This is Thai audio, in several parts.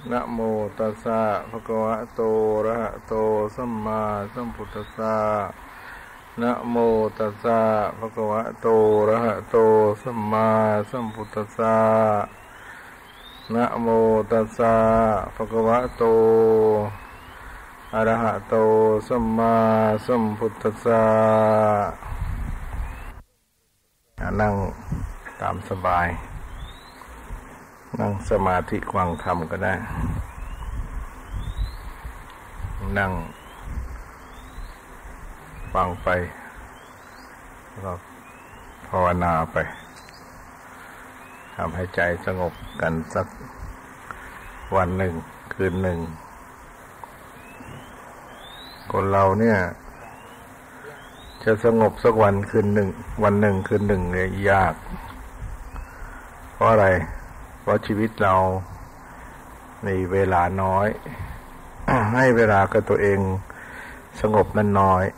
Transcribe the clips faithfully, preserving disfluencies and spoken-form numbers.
นะโมตัสสะภะคะวะโตอะระหะโตสัมมาสัมพุทธัสสะนะโมตัสสะภะคะวะโตอะระหะโตสัมมาสัมพุทธัสสะนะโมตัสสะภะคะวะโตอะระหะโตสัมมาสัมพุทธัสสะนั่งตามสบายนั่งสมาธิฟังธรรมก็ได้นั่งฟังไปแล้วภาวนาไปทำให้ใจสงบกันสักวันหนึ่งคืนหนึ่งคนเราเนี่ยจะสงบสักวันคืนหนึ่งวันหนึ่งคืนหนึ่งเนี่ยยากเพราะอะไรเพราะชีวิตเรามีเวลาน้อย ให้เวลากับตัวเองสงบนั้นน้อย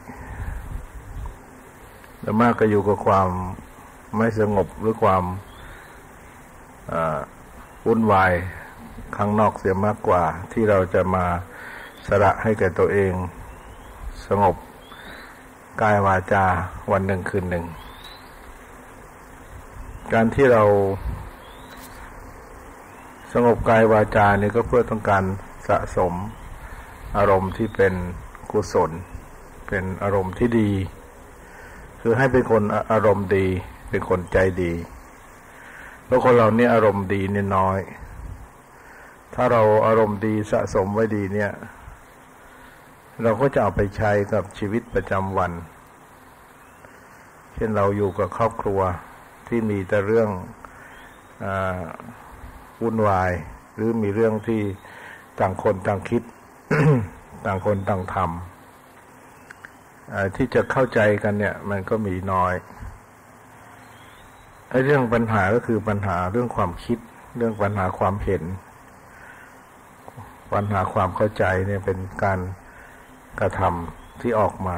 แล้วมากก็อยู่กับความไม่สงบหรือความวุ่นวายข้างนอกเสียมากกว่าที่เราจะมาสละให้แก่ตัวเองสงบกายวาจาวันหนึ่งคืนหนึ่งการที่เราสงบกายวาจานี่ก็เพื่อต้องการสะสมอารมณ์ที่เป็นกุศลเป็นอารมณ์ที่ดีคือให้เป็นคนอารมณ์ดีเป็นคนใจดีเพราะคนเราเนี่ยอารมณ์ดีเนี่ยน้อยถ้าเราอารมณ์ดีสะสมไว้ดีเนี่ยเราก็จะเอาไปใช้กับชีวิตประจำวันเช่นเราอยู่กับครอบครัวที่มีแต่เรื่องอ่าวุ่นวายหรือมีเรื่องที่ต่างคนต่างคิด ต่างคนต่างทำที่จะเข้าใจกันเนี่ยมันก็มีน้อยไอ้เรื่องปัญหาก็คือปัญหาเรื่องความคิดเรื่องปัญหาความเห็นปัญหาความเข้าใจเนี่ยเป็นการกระทำที่ออกมา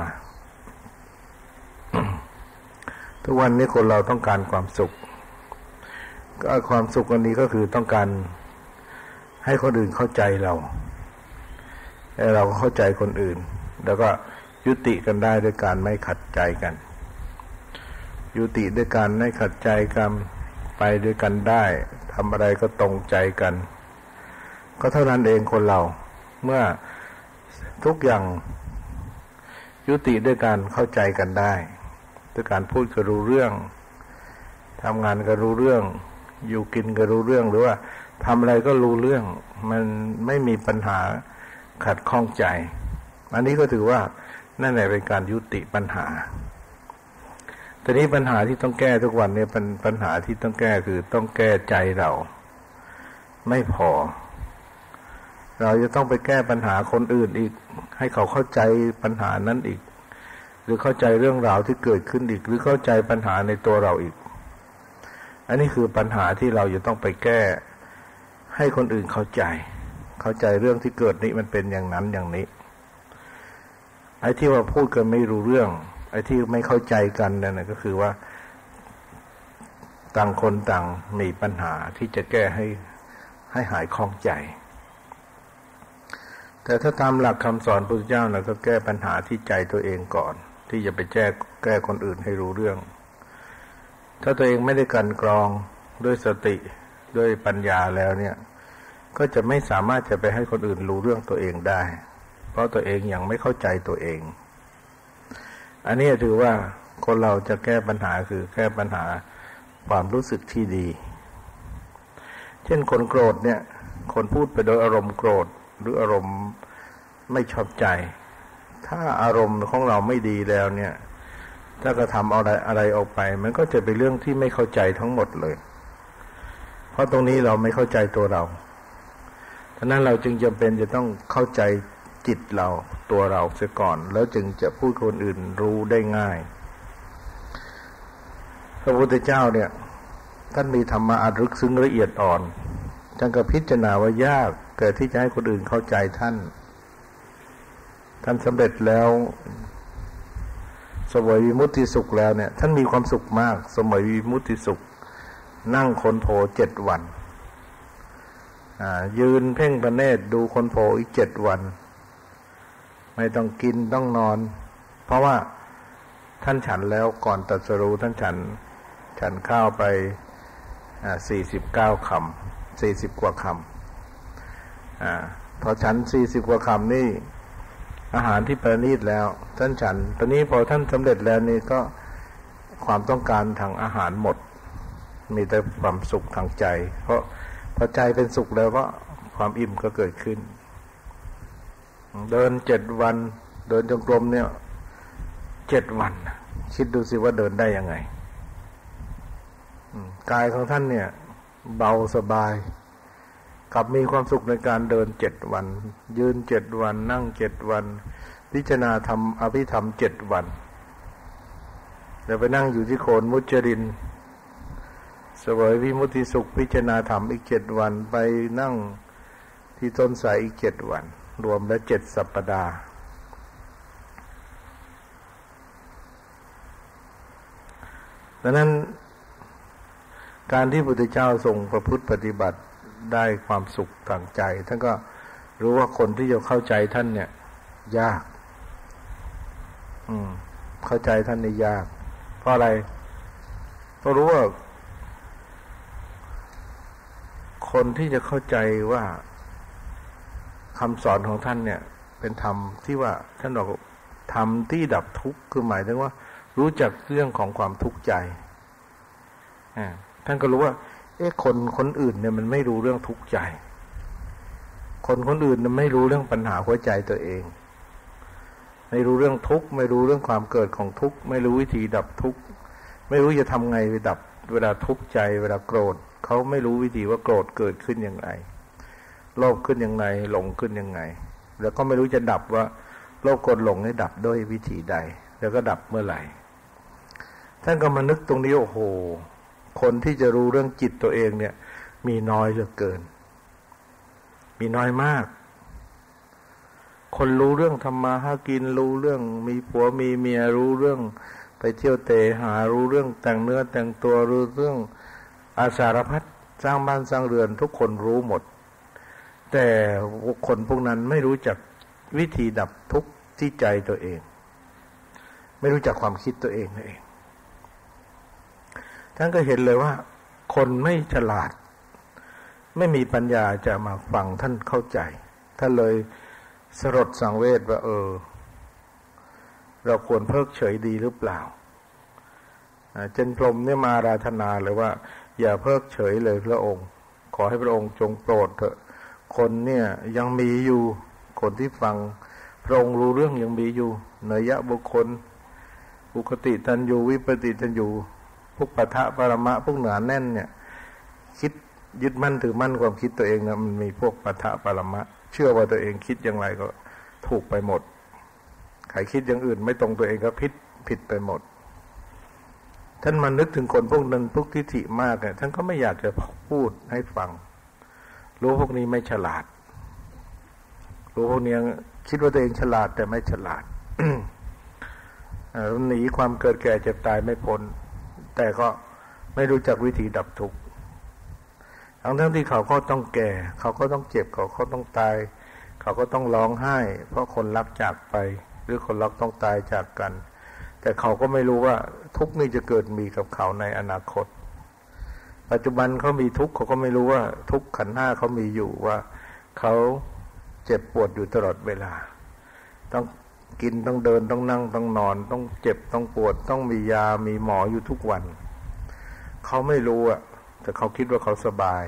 ทุกวันนี้คนเราต้องการความสุขก็ความสุขอันนี้ก็คือต้องการให้คนอื่นเข้าใจเราและเราก็เข้าใจคนอื่นแล้วก็ยุติกันได้ด้วยการไม่ขัดใจกันยุติด้วยการไม่ขัดใจกันไปด้วยกันได้ทำอะไรก็ตรงใจกันก็เท่านั้นเองคนเราเมื่อทุกอย่างยุติด้วยการเข้าใจกันได้ด้วยการพูดก็รู้เรื่องทำงานก็รู้เรื่องอยู่กินก็รู้เรื่องหรือว่าทำอะไรก็รู้เรื่องมันไม่มีปัญหาขัดข้องใจอันนี้ก็ถือว่านั่นแหละเป็นการยุติปัญหาแต่นี้ปัญหาที่ต้องแก้ทุกวันนี้เป็นปัญหาที่ต้องแก้คือต้องแก้ใจเราไม่พอเราจะต้องไปแก้ปัญหาคนอื่นอีกให้เขาเข้าใจปัญหานั้นอีกหรือเข้าใจเรื่องราวที่เกิดขึ้นอีกหรือเข้าใจปัญหาในตัวเราอีกอันนี้คือปัญหาที่เราจะต้องไปแก้ให้คนอื่นเข้าใจเข้าใจเรื่องที่เกิดนี้มันเป็นอย่างนั้นอย่างนี้ไอ้ที่ว่าพูดกันไม่รู้เรื่องไอ้ที่ไม่เข้าใจกันนั่นก็คือว่าต่างคนต่างมีปัญหาที่จะแก้ให้ให้หายคล่องใจแต่ถ้าตามหลักคำสอนพระพุทธเจ้าเราก็แก้ปัญหาที่ใจตัวเองก่อนที่จะไปแก้แก้คนอื่นให้รู้เรื่องถ้าตัวเองไม่ได้กลั่นกรองด้วยสติด้วยปัญญาแล้วเนี่ยก็จะไม่สามารถจะไปให้คนอื่นรู้เรื่องตัวเองได้เพราะตัวเองยังไม่เข้าใจตัวเองอันนี้ถือว่าคนเราจะแก้ปัญหาคือแก้ปัญหาความรู้สึกที่ดีเช่นคนโกรธเนี่ยคนพูดไปโดยอารมณ์โกรธหรืออารมณ์ไม่ชอบใจถ้าอารมณ์ของเราไม่ดีแล้วเนี่ยถ้ากระทำอะไรอะไรออกไปมันก็จะเป็นเรื่องที่ไม่เข้าใจทั้งหมดเลยเพราะตรงนี้เราไม่เข้าใจตัวเราฉะนั้นเราจึงจำเป็นจะต้องเข้าใจจิตเราตัวเราเสียก่อนแล้วจึงจะพูดคนอื่นรู้ได้ง่ายพระพุทธเจ้าเนี่ยท่านมีธรรมะอันลึกซึ้งละเอียดอ่อนท่านก็พิจารณาว่ายากเกิดที่จะให้คนอื่นเข้าใจท่านท่านสำเร็จแล้วเสวยวิมุตติสุขแล้วเนี่ยท่านมีความสุขมากเสวยวิมุตติสุขนั่งค้นโพเจ็ดวันยืนเพ่งพระเนตรดูคนโผล่อีกเจ็ดวันไม่ต้องกินต้องนอนเพราะว่าท่านฉันแล้วก่อนตรัสรู้ท่านฉันฉันข้าวไปสี่สิบเก้าคำสี่สิบกว่าคำอ่าพอฉันสี่สิบกว่าคำนี่อาหารที่ประณีตแล้วท่านฉันตอนนี้พอท่านสำเร็จแล้วนี่ก็ความต้องการทางอาหารหมดมีแต่ความสุขทางใจเพราะพอใจเป็นสุขแล้วก็ความอิ่มก็เกิดขึ้นเดินเจ็ดวันเดินจงกรมเนี่ยเจ็ดวันคิดดูสิว่าเดินได้ยังไงกายของท่านเนี่ยเบาสบายกลับมีความสุขในการเดินเจ็ดวันยืนเจ็ดวันนั่งเจ็ดวันพิจารณาธรรมอภิธรรมเจ็ดวันเดี๋ยวไปนั่งอยู่ที่โคนมุจจรินเสวยวิมุตติสุขพิจารณาธรรมอีกเจ็ดวันไปนั่งที่ต้นไทรอีกเจ็ดวันรวมแล้วเจ็ดสัปดาห์ดังนั้นการที่พระพุทธเจ้าทรงประพฤติปฏิบัติได้ความสุขทางใจท่านก็รู้ว่าคนที่จะเข้าใจท่านเนี่ยยากอืมเข้าใจท่านนี่ยากเพราะอะไรเพราะรู้ว่าคนที่จะเข้าใจว่าคำสอนของท่านเนี่ยเป็นธรรมที่ว่าท่านบอกธรรมที่ดับทุกข์คือหมายถึงว่ารู้จักเรื่องของความทุกข์ใจอ่าท่านก็รู้ว่าเอ๊ะคนคนอื่นเนี่ยมันไม่รู้เรื่องทุกข์ใจคนคนอื่นเนี่ยไม่รู้เรื่องปัญหาหัวใจตัวเองไม่รู้เรื่องทุกข์ไม่รู้เรื่องความเกิดของทุกข์ไม่รู้วิธีดับทุกข์ไม่รู้จะทำไงไปดับเวลาทุกข์ใจเวลาโกรธเขาไม่รู้วิธีว่าโกรธเกิดขึ้นอย่างไรโลภขึ้นอย่างไรหลงขึ้นยังไงแล้วก็ไม่รู้จะดับว่าโลภโกรธหลงให้ดับด้วยวิธีใดแล้วก็ดับเมื่อไหร่ท่านก็มานึกตรงนี้โอ้โหคนที่จะรู้เรื่องจิตตัวเองเนี่ยมีน้อยเหลือเกินมีน้อยมากคนรู้เรื่องทำมาหากินรู้เรื่องมีผัวมีเมียรู้เรื่องไปเที่ยวเตะหารู้เรื่องแต่งเนื้อแต่งตัวรู้เรื่องอาสารพัดสร้างบ้านสร้างเรือนทุกคนรู้หมดแต่คนพวกนั้นไม่รู้จักวิธีดับทุกข์ที่ใจตัวเองไม่รู้จักความคิดตัวเองนั่นเองท่านก็เห็นเลยว่าคนไม่ฉลาดไม่มีปัญญาจะมาฟังท่านเข้าใจท่านเลยสลดสังเวชว่าเออเราควรเพิกเฉยดีหรือเปล่าเจนพรหมเนี่ยมาอาราธนาเลยว่าอย่าเพิกเฉยเลยพระองค์ขอให้พระองค์จงโปรดเถอะคนเนี่ยยังมีอยู่คนที่ฟังพระองค์รู้เรื่องยังมีอยู่เนยยะบุคคลอุคติตันยูวิปติตันยูพวกปะทะปรมะพวกหนาแน่นเนี่ยคิดยึดมั่นถือมั่นความคิดตัวเองนะมันมีพวกปะทะปรมะเชื่อว่าตัวเองคิดอย่างไรก็ถูกไปหมดใครคิดอย่างอื่นไม่ตรงตัวเองก็ผิดผิดไปหมดท่านมานึกถึงคนพวกนั้นพวกทิฏฐิมากเนี่ยท่านก็ไม่อยากจะพูดให้ฟังรู้พวกนี้ไม่ฉลาดรู้พวกนี้คิดว่าตัวเองฉลาดแต่ไม่ฉลาด หนีความเกิดแก่เจ็บตายไม่พ้นแต่ก็ไม่รู้จักวิธีดับทุกข์ทั้งทั้งที่เขาก็ต้องแก่เขาก็ต้องเจ็บเขาก็ต้องตายเขาก็ต้องร้องไห้เพราะคนรักจากไปหรือคนรักต้องตายจากกันแต่เขาก็ไม่รู้ว่าทุกข์นี้จะเกิดมีกับเขาในอนาคตปัจจุบันเขามีทุกข์เขาก็ไม่รู้ว่าทุกข์ขันธ์ห้าเขามีอยู่ว่าเขาเจ็บปวดอยู่ตลอดเวลาต้องกินต้องเดินต้องนั่งต้องนอนต้องเจ็บต้องปวดต้องมียามีหมออยู่ทุกวันเขาไม่รู้อ่ะแต่เขาคิดว่าเขาสบาย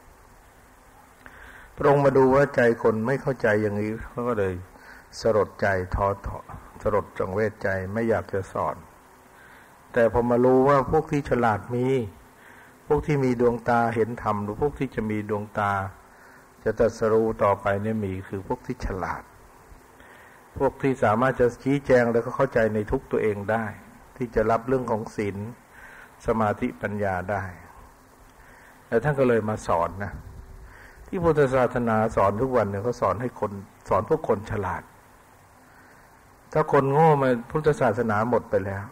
พระองค์มาดูว่าใจคนไม่เข้าใจอย่างนี้เขาก็เลยสลดใจท้อถอยสลดจังเวทใจไม่อยากจะสอนแต่พอมารู้ว่าพวกที่ฉลาดมีพวกที่มีดวงตาเห็นธรรมหรือพวกที่จะมีดวงตาจะตรัสรู้ต่อไปเนี่ยมีคือพวกที่ฉลาดพวกที่สามารถจะชี้แจงแล้วก็เข้าใจในทุกตัวเองได้ที่จะรับเรื่องของศีลสมาธิปัญญาได้แล้วท่านก็เลยมาสอนนะที่พุทธศาสนาสอนทุกวันเนี่ยเขาสอนให้คนสอนพวกคนฉลาดถ้าคนโง่มาพุทธศาสนาหมดไปแล้ว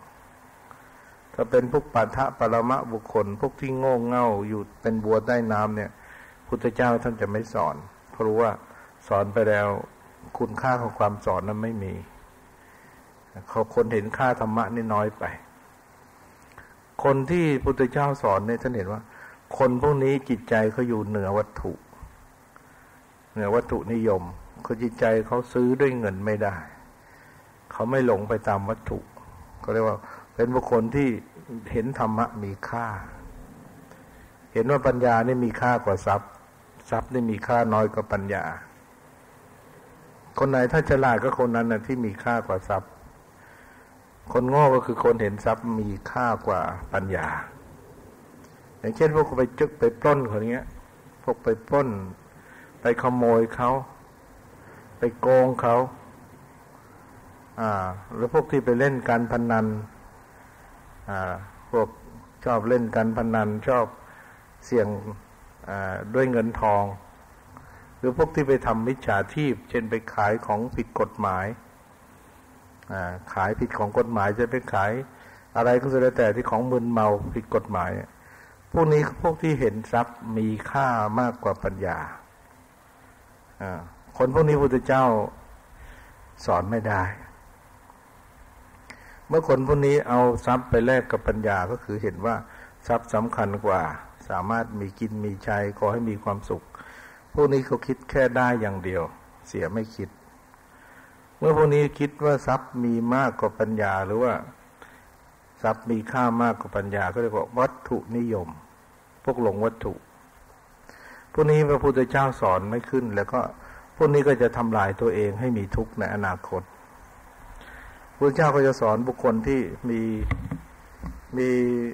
ถ้าเป็นพวกปาฐะปรมะบุคคลพวกที่โง่เง่าอยู่เป็นบัวใต้น้ำเนี่ยพพุทธเจ้าท่านจะไม่สอนเพราะรู้ว่าสอนไปแล้วคุณค่าของความสอนนั้นไม่มีเขาคนเห็นค่าธรรมะนี่น้อยไปคนที่พุทธเจ้าสอนเนี่ยท่านเห็นว่าคนพวกนี้จิตใจเขาอยู่เหนือวัตถุเหนือวัตถุนิยมเขาจิตใจเขาซื้อด้วยเงินไม่ได้เขาไม่หลงไปตามวัตถุก็เรียกว่าเป็นบุคคลที่เห็นธรรมะมีค่าเห็นว่าปัญญานี่มีค่ากว่าทรัพย์ทรัพย์นี่มีค่าน้อยกว่าปัญญาคนไหนถ้าฉลาดก็คนนั้นน่ะที่มีค่ากว่าทรัพย์คนโง่ก็คือคนเห็นทรัพย์มีค่ากว่าปัญญาอย่างเช่นพวกไปจึกไปปล้นคนเงี้ยพวกไปปล้นไปขโมยเขาไปโกงเขาอ่าหรือพวกที่ไปเล่นการพนันอ่าพวกชอบเล่นการพนันชอบเสี่ยงอ่าด้วยเงินทองหรือพวกที่ไปทำมิจฉาชีพเช่นไปขายของผิดกฎหมายอ่าขายผิดของกฎหมายจะไปขายอะไรก็สุดแล้วแต่ที่ของมึนเมาผิดกฎหมายพวกนี้พวกที่เห็นทรัพย์มีค่ามากกว่าปัญญาอ่าคนพวกนี้พระพุทธเจ้าสอนไม่ได้เมื่อคนพวกนี้เอาทรัพย์ไปแลกกับปัญญาก็คือเห็นว่าทรัพย์สำคัญกว่าสามารถมีกินมีใช้ขอให้มีความสุขพวกนี้เขาคิดแค่ได้อย่างเดียวเสียไม่คิดเมื่อพวกนี้คิดว่าทรัพย์มีมากกว่าปัญญาหรือว่าทรัพย์มีค่ามากกว่าปัญญาก็เรียกว่าวัตถุนิยมพวกหลงวัตถุพวกนี้พระพุทธเจ้าสอนไม่ขึ้นแล้วก็พวกนี้ก็จะทำลายตัวเองให้มีทุกข์ในอนาคตพระเจ้าก็จะสอนบุคคลที่มีมี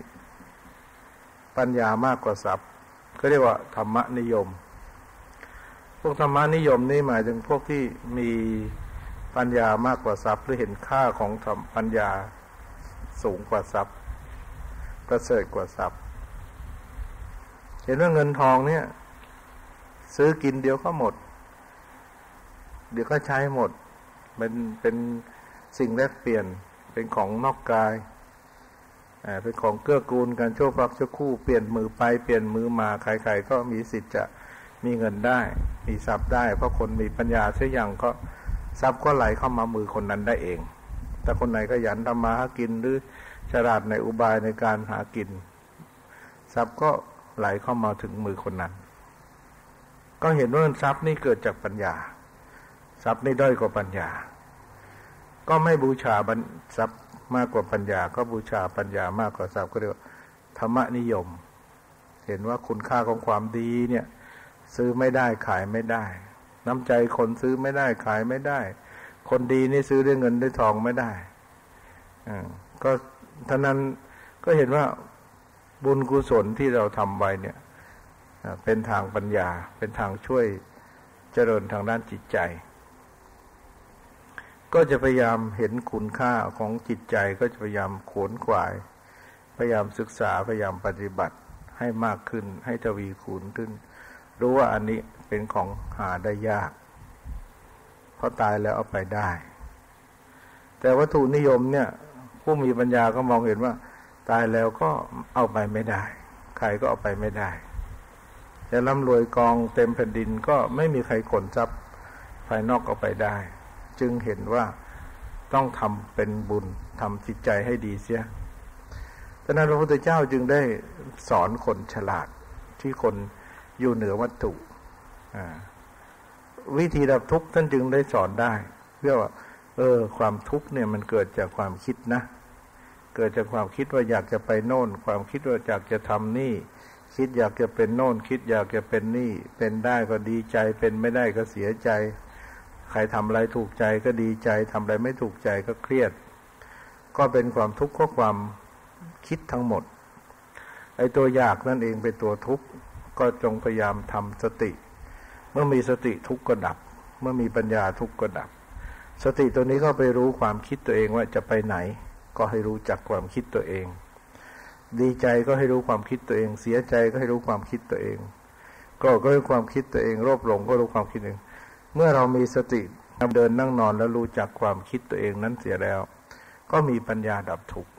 ปัญญามากกว่าทรัพย์ก็เรียกว่าธรรมนิยมพวกธรรมนิยมนี่หมายถึงพวกที่มีปัญญามากกว่าทรัพย์หรือเห็นค่าของธรรมปัญญาสูงกว่าทรัพย์ประเสริฐกว่าทรัพย์เห็นว่าเงินทองเนี่ยซื้อกินเดียวก็หมดเดี๋ยวก็ใช้หมดเป็นเป็นสิ่งแลกเปลี่ยนเป็นของนอกกายอ่าเป็นของเกื้อกูลกันชั่วครั้งชั่วคู่เปลี่ยนมือไปเปลี่ยนมือมาใครๆก็มีสิทธิ์จะมีเงินได้มีทรัพย์ได้เพราะคนมีปัญญาเสียอย่างก็ทรัพย์ก็ไหลเข้ามามือคนนั้นได้เองแต่คนไหนขยันทำมาหากินหรือฉลาดในอุบายในการหากินทรัพย์ก็ไหลเข้ามาถึงมือคนนั้นก็เห็นว่าทรัพย์นี่เกิดจากปัญญาทรัพย์นี่ด้อยกว่าปัญญาก็ไม่บูชาทรัพย์มากกว่าปัญญาก็บูชาปัญญามากกว่าทรัพย์ก็เรียกว่าธรรมนิยมเห็นว่าคุณค่าของความดีเนี่ยซื้อไม่ได้ขายไม่ได้น้ำใจคนซื้อไม่ได้ขายไม่ได้คนดีนี่ซื้อด้วยเงินด้วยทองไม่ได้อ่าก็ท่านั้นก็เห็นว่าบุญกุศลที่เราทำไว้เนี่ยเป็นทางปัญญาเป็นทางช่วยเจริญทางด้านจิตใจก็จะพยายามเห็นคุณค่าของจิตใจก็จะพยายามขวนขวายพยายามศึกษาพยายามปฏิบัติให้มากขึ้นให้ทวีคูณขึ้นรู้ว่าอันนี้เป็นของหาได้ยากเพราะตายแล้วเอาไปได้แต่วัตถุนิยมเนี่ยผู้มีปัญญาก็มองเห็นว่าตายแล้วก็เอาไปไม่ได้ใครก็เอาไปไม่ได้จะร่ำรวยกองเต็มแผ่นดินก็ไม่มีใครขนทรัพย์ภายนอกเอาไปได้จึงเห็นว่าต้องทำเป็นบุญทำจิตใจให้ดีเสียฉะนั้นพระพุทธเจ้าจึงได้สอนคนฉลาดที่คนอยู่เหนือวัตถุวิธีดับทุกข์ท่านจึงได้สอนได้เพื่อว่าเออความทุกข์เนี่ยมันเกิดจากความคิดนะเกิดจากความคิดว่าอยากจะไปโน่นความคิดว่าอยากจะทำนี่คิดอยากจะเป็นโน่นคิดอยากจะเป็นนี่เป็นได้ก็ดีใจเป็นไม่ได้ก็เสียใจใครทำอะไรถูกใจก็ดีใจทำอะไรไม่ถูกใจก็เครียดก็เป็นความทุกข์เพราะความคิดทั้งหมดไอ้ตัวอยากนั่นเองเป็นตัวทุกข์ก็จงพยายามทำสติเมื่อมีสติทุกข์ก็ดับเมื่อมีปัญญาทุกข์ก็ดับสติตัวนี้ก็ไปรู้ความคิดตัวเองว่าจะไปไหนก็ให้รู้จักความคิดตัวเองดีใจก็ให้รู้ความคิดตัวเองเสียใจก็ให้รู้ความคิดตัวเองก็ก็รู้ความคิดตัวเองโลภหลงก็รู้ความคิดเองเมื่อเรามีสติเดินนั่งนอนแล้วรู้จักความคิดตัวเองนั้นเสียแล้วก็มีปัญญาดับทุกข์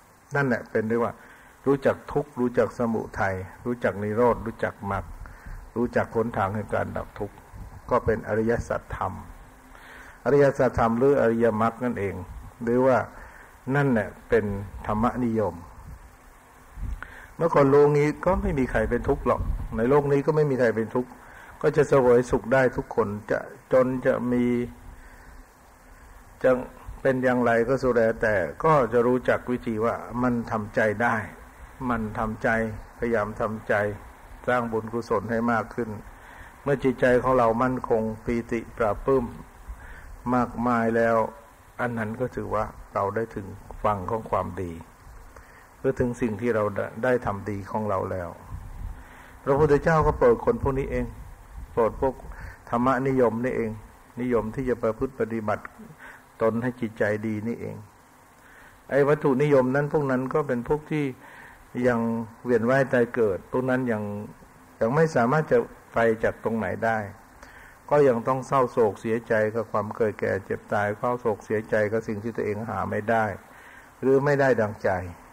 นั่นแหละเป็นเรียกว่ารู้จักทุกข์รู้จักสมุทัยรู้จักนิโรธรู้จักมรรครู้จักหนทางแห่งการดับทุกข์ก็เป็นอริยสัจธรรมอริยสัจธรรมหรืออริยมรรคนั่นเองหรือว่านั่นแหละเป็นธรรมนิยมเมื่อคนรู้งี้ก็ไม่มีใครเป็นทุกข์หรอกในโลกนี้ก็ไม่มีใครเป็นทุกข์ก็จะเสวยสุขได้ทุกคนจะจนจะมีจะเป็นอย่างไรก็สุดแล้วแต่ก็จะรู้จักวิธีว่ามันทำใจได้มันทำใจพยายามทำใจสร้างบุญกุศลให้มากขึ้นเมื่อจิตใจของเรามั่นคงปีติปราบปลื้มมากมายแล้วอันนั้นก็ถือว่าเราได้ถึงฝั่งของความดีหรือถึงสิ่งที่เราได้ทำดีของเราแล้วพระพุทธเจ้าก็โปรดคนพวกนี้เองโปรดพวกธรรมนิยมนี่เองนิยมที่จะประพฤติปฏิบัติตนให้จิตใจดีนี่เองไอ้วัตถุนิยมนั้นพวกนั้นก็เป็นพวกที่ยังเวียนว่ายตายเกิดพวกนั้นยังยังไม่สามารถจะไปจากตรงไหนได้ก็ยังต้องเศร้าโศกเสียใจกับความเกิดแก่เจ็บตายเศร้าโศกเสียใจกับสิ่งที่ตัวเองหาไม่ได้หรือไม่ได้ดังใจ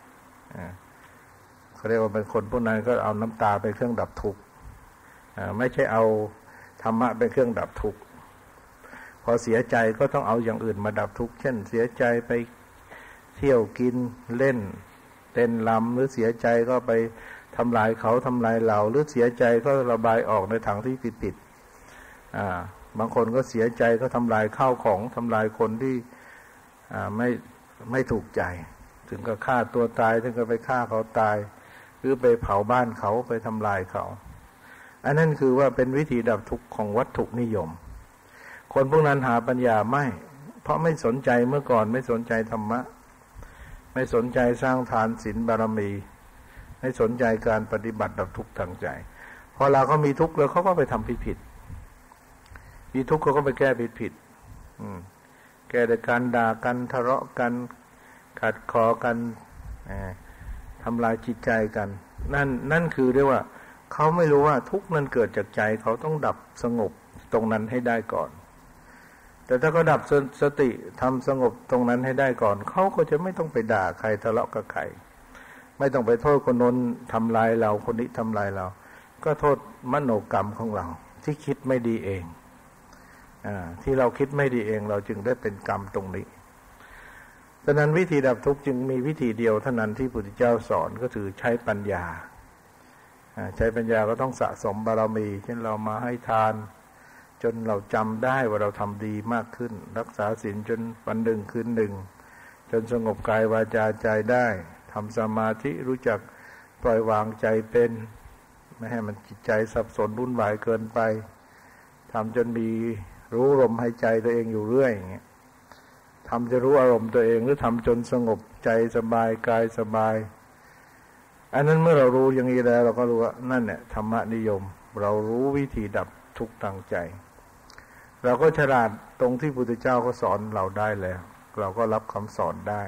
เขาเรียกว่าเป็นคนพวกนั้นก็เอาน้ำตาเป็นเครื่องดับทุกข์ไม่ใช่เอาธรรมะเป็นเครื่องดับทุกข์พอเสียใจก็ต้องเอาอย่างอื่นมาดับทุกข์เช่นเสียใจไปเที่ยวกินเล่นเต้นรำหรือเสียใจก็ไปทำลายเขาทำลายเราหรือเสียใจก็ระบายออกในทางที่ผิดๆอ่าบางคนก็เสียใจก็ทำลายข้าวของทำลายคนที่อ่าไม่ไม่ถูกใจถึงก็ฆ่าตัวตายถึงก็ไปฆ่าเขาตายหรือไปเผาบ้านเขาไปทำลายเขาอันนั้นคือว่าเป็นวิธีดับทุกข์ของวัตถุนิยมคนพวกนั้นหาปัญญาไม่เพราะไม่สนใจเมื่อก่อนไม่สนใจธรรมะไม่สนใจสร้างทานศีลบารมีไม่สนใจการปฏิบัติดับทุกข์ทางใจพอเราก็มีทุกข์แล้วเขาก็ไปทำผิดผิดมีทุกข์เขาก็ไปแก้ผิดผิดแก้ด้วยการด่ากันทะเลาะกันขัดคอกันทำลายจิตใจกันนั่นนั่นคือเรียกว่าเขาไม่รู้ว่าทุกข์นั้นเกิดจากใจเขาต้องดับสงบตรงนั้นให้ได้ก่อนแต่ถ้าเขาดับสติทำสงบตรงนั้นให้ได้ก่อนเขาก็จะไม่ต้องไปด่าใครทะเลาะกับใครไม่ต้องไปโทษคนโน้นทำลายเราคนนี้ทำลายเราก็โทษมโนกรรมของเราที่คิดไม่ดีเองอ่าที่เราคิดไม่ดีเองเราจึงได้เป็นกรรมตรงนี้ดังนั้นวิธีดับทุกข์จึงมีวิธีเดียวเท่านั้นที่พระพุทธเจ้าสอนก็คือใช้ปัญญาใช้ปัญญาก็ต้องสะสมบารมีเช่นเรามาให้ทานจนเราจำได้ว่าเราทำดีมากขึ้นรักษาศีลจนวันหนึ่งคืนหนึ่งจนสงบกายวาจาใจได้ทำสมาธิรู้จักปล่อยวางใจเป็นไม่ให้มันจิตใจสับสนวุ่นวายเกินไปทำจนมีรู้ลมหายใจตัวเองอยู่เรื่อยอย่างเงี้ยทำจะรู้อารมณ์ตัวเองหรือทำจนสงบใจสบายกายสบายอันนั้นเมื่อเรารู้อย่างนี้แล้วเราก็รู้ว่านั่นแหละธรรมนิยมเรารู้วิธีดับทุกข์ทางใจเราก็ฉลาดตรงที่พระพุทธเจ้าก็สอนเราได้แล้วเราก็รับคำสอนได้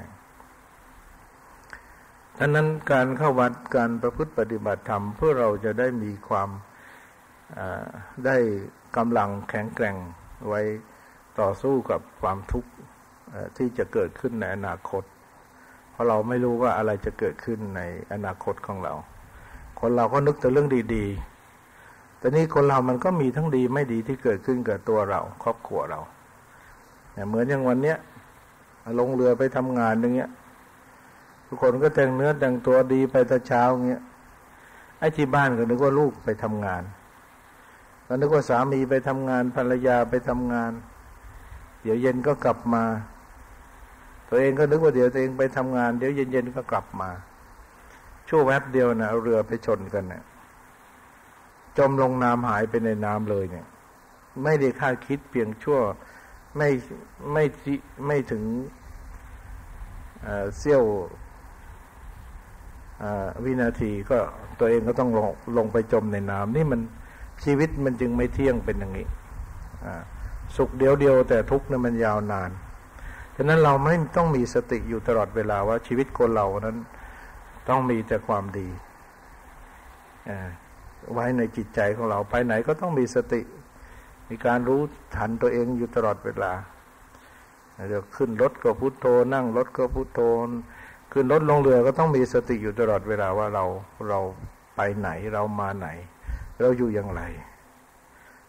ดังนั้นการเข้าวัดการประพฤติปฏิบัติธรรมเพื่อเราจะได้มีความได้กำลังแข็งแกร่งไว้ต่อสู้กับความทุกข์ที่จะเกิดขึ้นในอนาคตเพราะเราไม่รู้ว่าอะไรจะเกิดขึ้นในอนาคตของเราคนเราก็นึกแต่เรื่องดีๆแต่นี่คนเรามันก็มีทั้งดีไม่ดีที่เกิดขึ้นกับตัวเราครอบครัวเราเนี่ยเหมือนอย่างวันเนี้ยลงเรือไปทำงานอย่างเงี้ยทุกคนก็แต่งเนื้อแต่งตัวดีไปแต่เช้าอย่างเงี้ยไอ้ที่บ้านก็นึกว่าลูกไปทำงานก็นึกว่าสามีไปทำงานภรรยาไปทำงานเดี๋ยวเย็นก็กลับมาตัวเองก็นึกว่าเดี๋ยวตัวเองไปทำงานเดี๋ยวเย็นๆก็กลับมาชั่วแวบเดียวนะเอาเรือไปชนกันนะจมลงน้ำหายไปในน้ำเลยเนี่ยไม่ได้คาดคิดเพียงชั่วไม่ไม่ไม่ถึงเอ่อเสี้ยววินาทีก็ตัวเองก็ต้องลงลงไปจมในน้ำนี่มันชีวิตมันจึงไม่เที่ยงเป็นอย่างนี้สุขเดียวเดียวแต่ทุกข์นั้นมันยาวนานฉะนั้นเราไม่ต้องมีสติอยู่ตลอดเวลาว่าชีวิตคนเรานั้นต้องมีแต่ความดีไว้ในจิตใจของเราไปไหนก็ต้องมีสติมีการรู้ทันตัวเองอยู่ตลอดเวลาเดี๋ยวขึ้นรถก็พุทโธนั่งรถก็พุทโธขึ้นรถลงเรือก็ต้องมีสติอยู่ตลอดเวลาว่าเราเราไปไหนเรามาไหนเราอยู่อย่างไร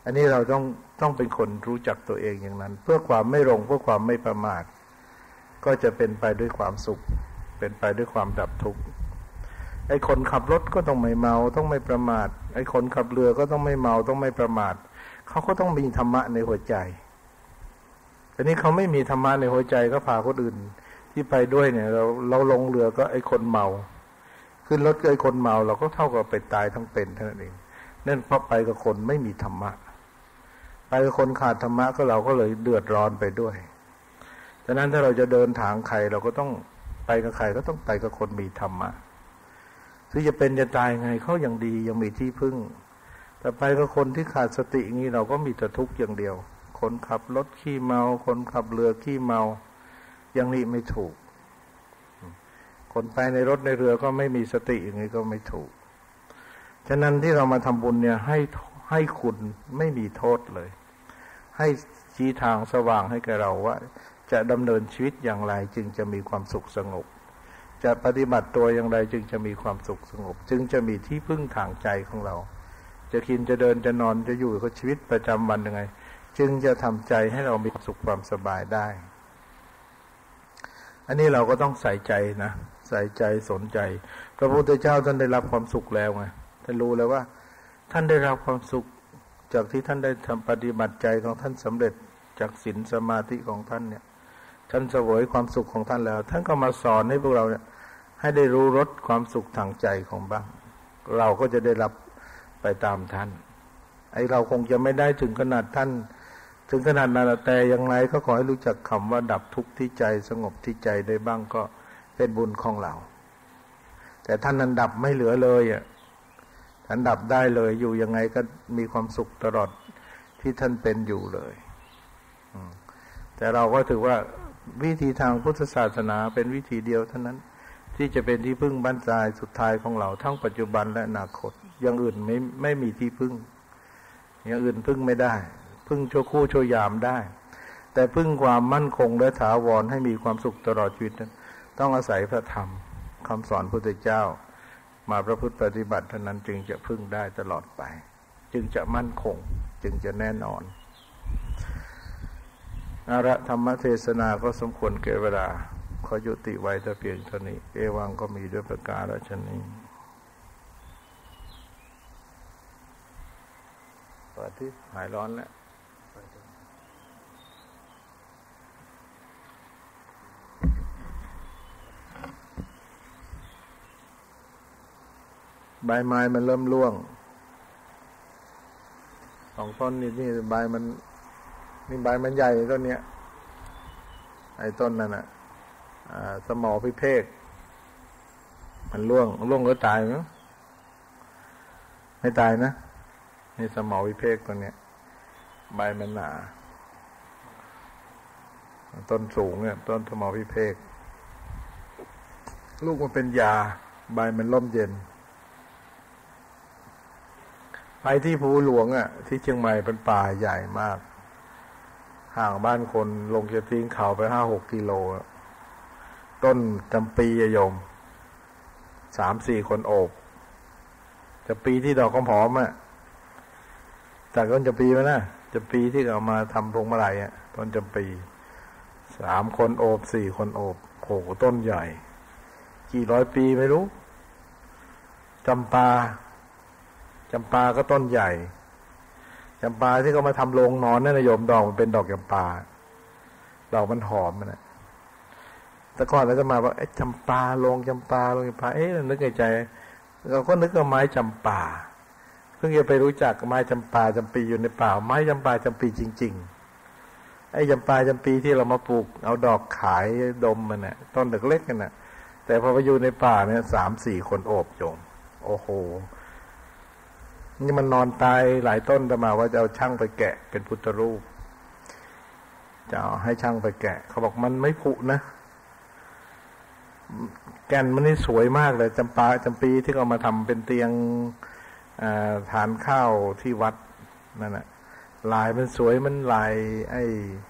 อันนี้เราต้องต้องเป็นคนรู้จักตัวเองอย่างนั้นเพื่อความไม่หลงเพื่อความไม่ประมาทก็จะเป็นไปด้วยความสุขเป็นไปด้วยความดับทุกข์ไอ้คนขับรถก็ต้องไม่เมาต้องไม่ประมาทไอ้คนขับเรือก็ต้องไม่เมาต้องไม่ประมาทเขาก็ต้องมีธรรมะในหัวใจแต่นี่เขาไม่มีธรรมะในหัวใจก็พาคนอื่นที่ไปด้วยเนี่ยเราเราลงเรือก็ไอ้คนเมาขึ้นรถก็ไอ้คนเมาเราก็เท่ากับไปตายทั้งเป็นเท่านั้นเองนั่นเพราะไปกับคนไม่มีธรรมะไปกับคนขาดธรรมะก็เราก็เลยเดือดร้อนไปด้วยฉะนั้นถ้าเราจะเดินทางใครเราก็ต้องไปกับใครก็ต้องไปกับคนมีธรรมะถึงจะเป็นจะตายไงเขายังดียังมีที่พึ่งแต่ไปกับคนที่ขาดสติงี้เราก็มีแต่ทุกข์อย่างเดียวคนขับรถขี้เมาคนขับเรือขี้เมาอย่างนี้ไม่ถูกคนไปในรถในเรือก็ไม่มีสติอย่างนี้ก็ไม่ถูกฉะนั้นที่เรามาทำบุญเนี่ยให้ให้คุณไม่มีโทษเลยให้ชี้ทางสว่างให้แก่เราว่าจะดำเนินชีวิตอย่างไรจึงจะมีความสุขสงบจะปฏิบัติตัวอย่างไรจึงจะมีความสุขสงบจึงจะมีที่พึ่งทางใจของเราจะกินจะเดินจะนอนจะอยู่กับชีวิตประจำวันยังไงจึงจะทำใจให้เรามีความสุขความสบายได้อันนี้เราก็ต้องใส่ใจนะใส่ใจสนใจพระพุทธเจ้าท่านได้รับความสุขแล้วไงท่านรู้แล้วว่าท่านได้รับความสุขจากที่ท่านได้ทำปฏิบัติใจของท่านสำเร็จจากศีลสมาธิของท่านเนี่ยท่านเสวยความสุขของท่านแล้วท่านก็มาสอนให้พวกเราเนี่ยให้ได้รู้รสความสุขทางใจของบ้างเราก็จะได้รับไปตามท่านไอ้เราคงจะไม่ได้ถึงขนาดท่านถึงขนาดนั้นแต่อย่างไรก็ขอให้รู้จักคำว่าดับทุกข์ที่ใจสงบที่ใจได้บ้างก็เป็นบุญของเราแต่ท่านนั้นดับไม่เหลือเลยอ่ะท่านดับได้เลยอยู่ยังไงก็มีความสุขตลอดที่ท่านเป็นอยู่เลยแต่เราก็ถือว่าวิธีทางพุทธศาสนาเป็นวิธีเดียวเท่านั้นที่จะเป็นที่พึ่งบั้นปลายสุดท้ายของเราทั้งปัจจุบันและอนาคตอย่างอื่นไม่ไม่มีที่พึ่งอย่างอื่นพึ่งไม่ได้พึ่งชั่วครู่ชั่วยามได้แต่พึ่งความมั่นคงและถาวรให้มีความสุขตลอดชีวิตนั้นต้องอาศัยพระธรรมคำสอนพระพุทธเจ้ามาประพฤติปฏิบัติเท่านั้นจึงจะพึ่งได้ตลอดไปจึงจะมั่นคงจึงจะแน่นอนอาระธรรมเทศนาก็สมควรแก่เวลาขอยุติไว้แต่เพียงเท่านี้เอวังก็มีด้วยประการฉะนี้เปิดที่หายร้อนแล้วใบไม้มันเริ่มร่วงสองต้นนี่นี่ใบมันนี่ใบมันใหญ่ต้นเนี้ยไอ้ต้นนั่นน่ะสมอพิเภกมันร่วงร่วงแล้วตายมั้ยไม่ตายนะนี่สมอพิเภกตัวเนี้ยใบมันหนาต้นสูงเนี่ยต้นสมอพิเภกลูกมันเป็นยาใบมันร่มเย็นไปที่ภูหลวงอ่ะที่เชียงใหม่เป็นป่าใหญ่มากห่างบ้านคนลงจะทิ้งเขาไปห้าหกกิโลต้นจำปีโยมสามสี่คนโอบจำปีที่ดอกหอมอ่ะจากต้นจำปีมานะจำปีที่เอามาทำพวงมาลัยอ่ะต้นจำปีสามคนโอบสี่คนโอบโหต้นใหญ่กี่ร้อยปีไม่รู้จำปาจำปาก็ต้นใหญ่จำปาที่เขามาทำโรงนอนนั่นนะโยมดอกมันเป็นดอกจำปาดอกมันหอมมันนะแต่ก่อนเราจะมาว่าไอ้จำปาโรงจำปาโรงจำปาเอ๊ะนึกในใจเราก็นึกว่าไม้จำปาเพิ่งจะไปรู้จักไม้จำปาจำปีอยู่ในป่าไม้จำปาจำปีจริงๆไอ้จำปาจำปีที่เรามาปลูกเอาดอกขายดมมันน่ะต้นเล็กๆกันน่ะแต่พอไปอยู่ในป่าเนี่ยสามสี่คนโอบโยมโอ้โหนี่มันนอนตายหลายต้นแต่มาว่าจะเอาช่างไปแกะเป็นพุทธรูปจะเอาให้ช่างไปแกะเขาบอกมันไม่ผุนะแก่นมันนี่สวยมากเลยจำปาจำปีที่เขามาทำเป็นเตียงทานข้าวที่วัดนั่นแหละลายมันสวยมันลายไอ้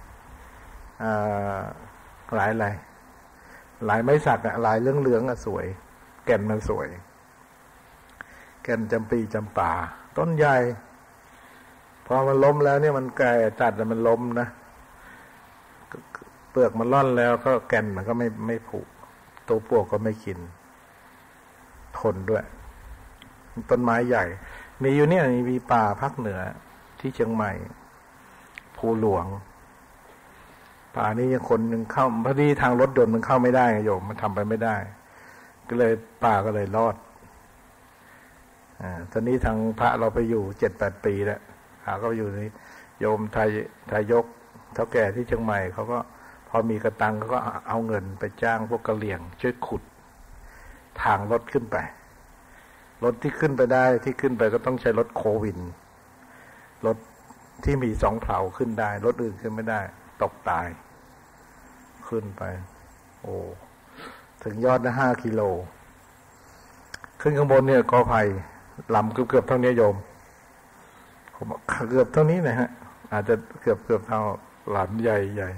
ลายอะไรลายไม้สักอะลายเหลืองๆอะสวยแก่นมันสวยแก่นจำปีจำปาต้นใหญ่พอมันล้มแล้วเนี่ยมันแก่จัดแล้วมันล้มนะเปลือกมันร่อนแล้วก็แก่นมันก็ไม่ไม่ผุตัวปวกก็ไม่กินทนด้วยต้นไม้ใหญ่มีอยู่เนี่ยมีป่าภาคเหนือที่เชียงใหม่ภูหลวงป่านี้ยังคนยังเข้าพอดีทางรถยนต์มันเข้าไม่ได้โยมมันทำไปไม่ได้ก็เลยป่าก็เลยรอดอ่าตอนนี้ทางพระเราไปอยู่เจ็ดแปดปีแล้วหาก็ไปอยู่นี่โยมไทยไทยยกเท่าแก่ที่เชียงใหม่เขาก็พอมีกระตังเขาก็เอาเงินไปจ้างพวกกะเหรี่ยงช่วยขุดทางรถขึ้นไปรถที่ขึ้นไปได้ที่ขึ้นไปก็ต้องใช้รถโควินรถที่มีสองเผาขึ้นได้รถอื่นขึ้นไม่ได้ตกตายขึ้นไปโอ้ถึงยอดนะห้ากิโลขึ้นข้างบนเนี่ยกอไผ่ลำเกือบๆเท่านี้โยมผมเกือบเท่านี้นะฮะอาจจะเกือบเกือบเท่าหลานใหญ่ใหญ่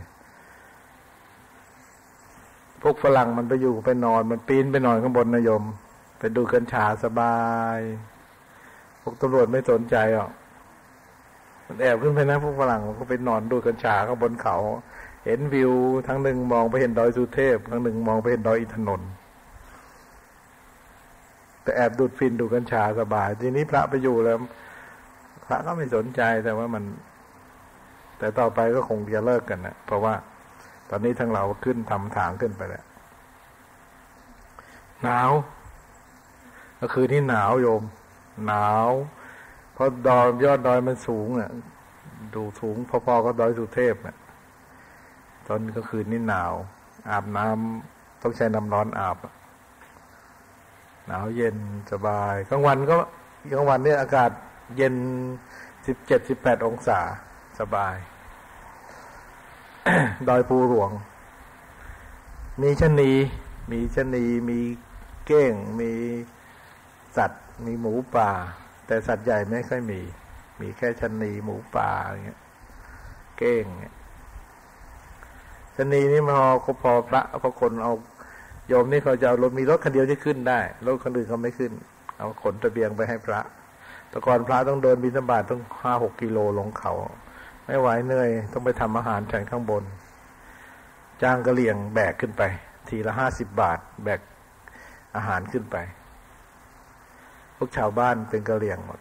พวกฝรั่งมันไปอยู่ไปนอนมันปีนไปนอนข้างบนนะโยมไปดูกัญชาสบายพวกตำรวจไม่สนใจหรอกมันแอบขึ้นไปนะพวกฝรั่งมันก็ไปนอนดูกัญชาข้างบนเขาเห็นวิวทั้งหนึ่งมองไปเห็นดอยสุเทพทั้งหนึ่งมองไปเห็นดอยอินทนนท์แต่แอบดูดฟินดูกัญชาสบายทีนี้พระไปอยู่แล้วพระก็ไม่สนใจแต่ว่ามันแต่ต่อไปก็คงจะเลิกกันนะเพราะว่าตอนนี้ทั้งเราขึ้นทำทางขึ้นไปแล้วหนาวก็คือที่หนาวโยมหนาวเพราะดอยยอดดอยมันสูงอ่ะดูสูงพอๆกับดอยสุเทพอ่ะตอนก็คืนนี่หนาวอาบน้ำต้องใช้น้ำร้อนอาบหนาวเย็นสบายกลางวันก็กลางวันเนี่ยอากาศเย็นสิบเจ็ดสิบแปดองศาสบาย ดอยภูหลวงมีชะนีมีชะนีมีเก้งมีสัตว์มีหมูป่าแต่สัตว์ใหญ่ไม่ค่อยมีมีแค่ชะนีหมูป่าอย่างเงี้ยเก้งเงี้ยชะนีนี่พอพอพระพอคนเอาโยมนี่เขาจะเอารถมีรถคันเดียวที่ขึ้นได้รถคันอื่นเขาไม่ขึ้นเอาขนตะเบียงไปให้พระแต่ก่อนพระต้องเดินบิณฑบาตต้องห้าหกกิโลลงเขาไม่ไหวเหนื่อยต้องไปทำอาหารฉันข้างบนจ้างกะเหรี่ยงแบกขึ้นไปทีละห้าสิบบาทแบกอาหารขึ้นไปพวกชาวบ้านเป็นกะเหรี่ยงหมด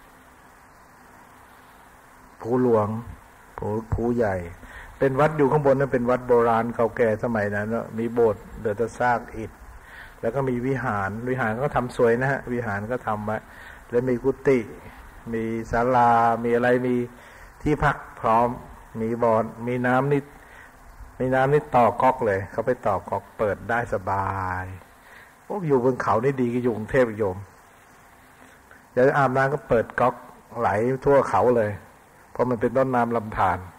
ภูหลวงภูภูใหญ่เป็นวัดอยู่ข้างบนนั้นเป็นวัดโบราณเก่าแก่สมัยนั้นมีโบสถ์เดือดซากอิฐแล้วก็มีวิหารวิหารก็ทำสวยนะฮะวิหารก็ทำไว้แล้วมีกุฏิมีศาลามีอะไรมีที่พักพร้อมมีบ่อมีน้ำนิดมีน้ำนิดต่อก๊อกเลยเขาไปต่อก๊อกเปิดได้สบายพวกอยู่บนเขานี่ดีกว่าอยู่กรุงเทพโยมอยากอาบน้ำก็เปิดก๊อกไหลทั่วเขาเลยเพราะมันเป็นต้นน้ำลำธาร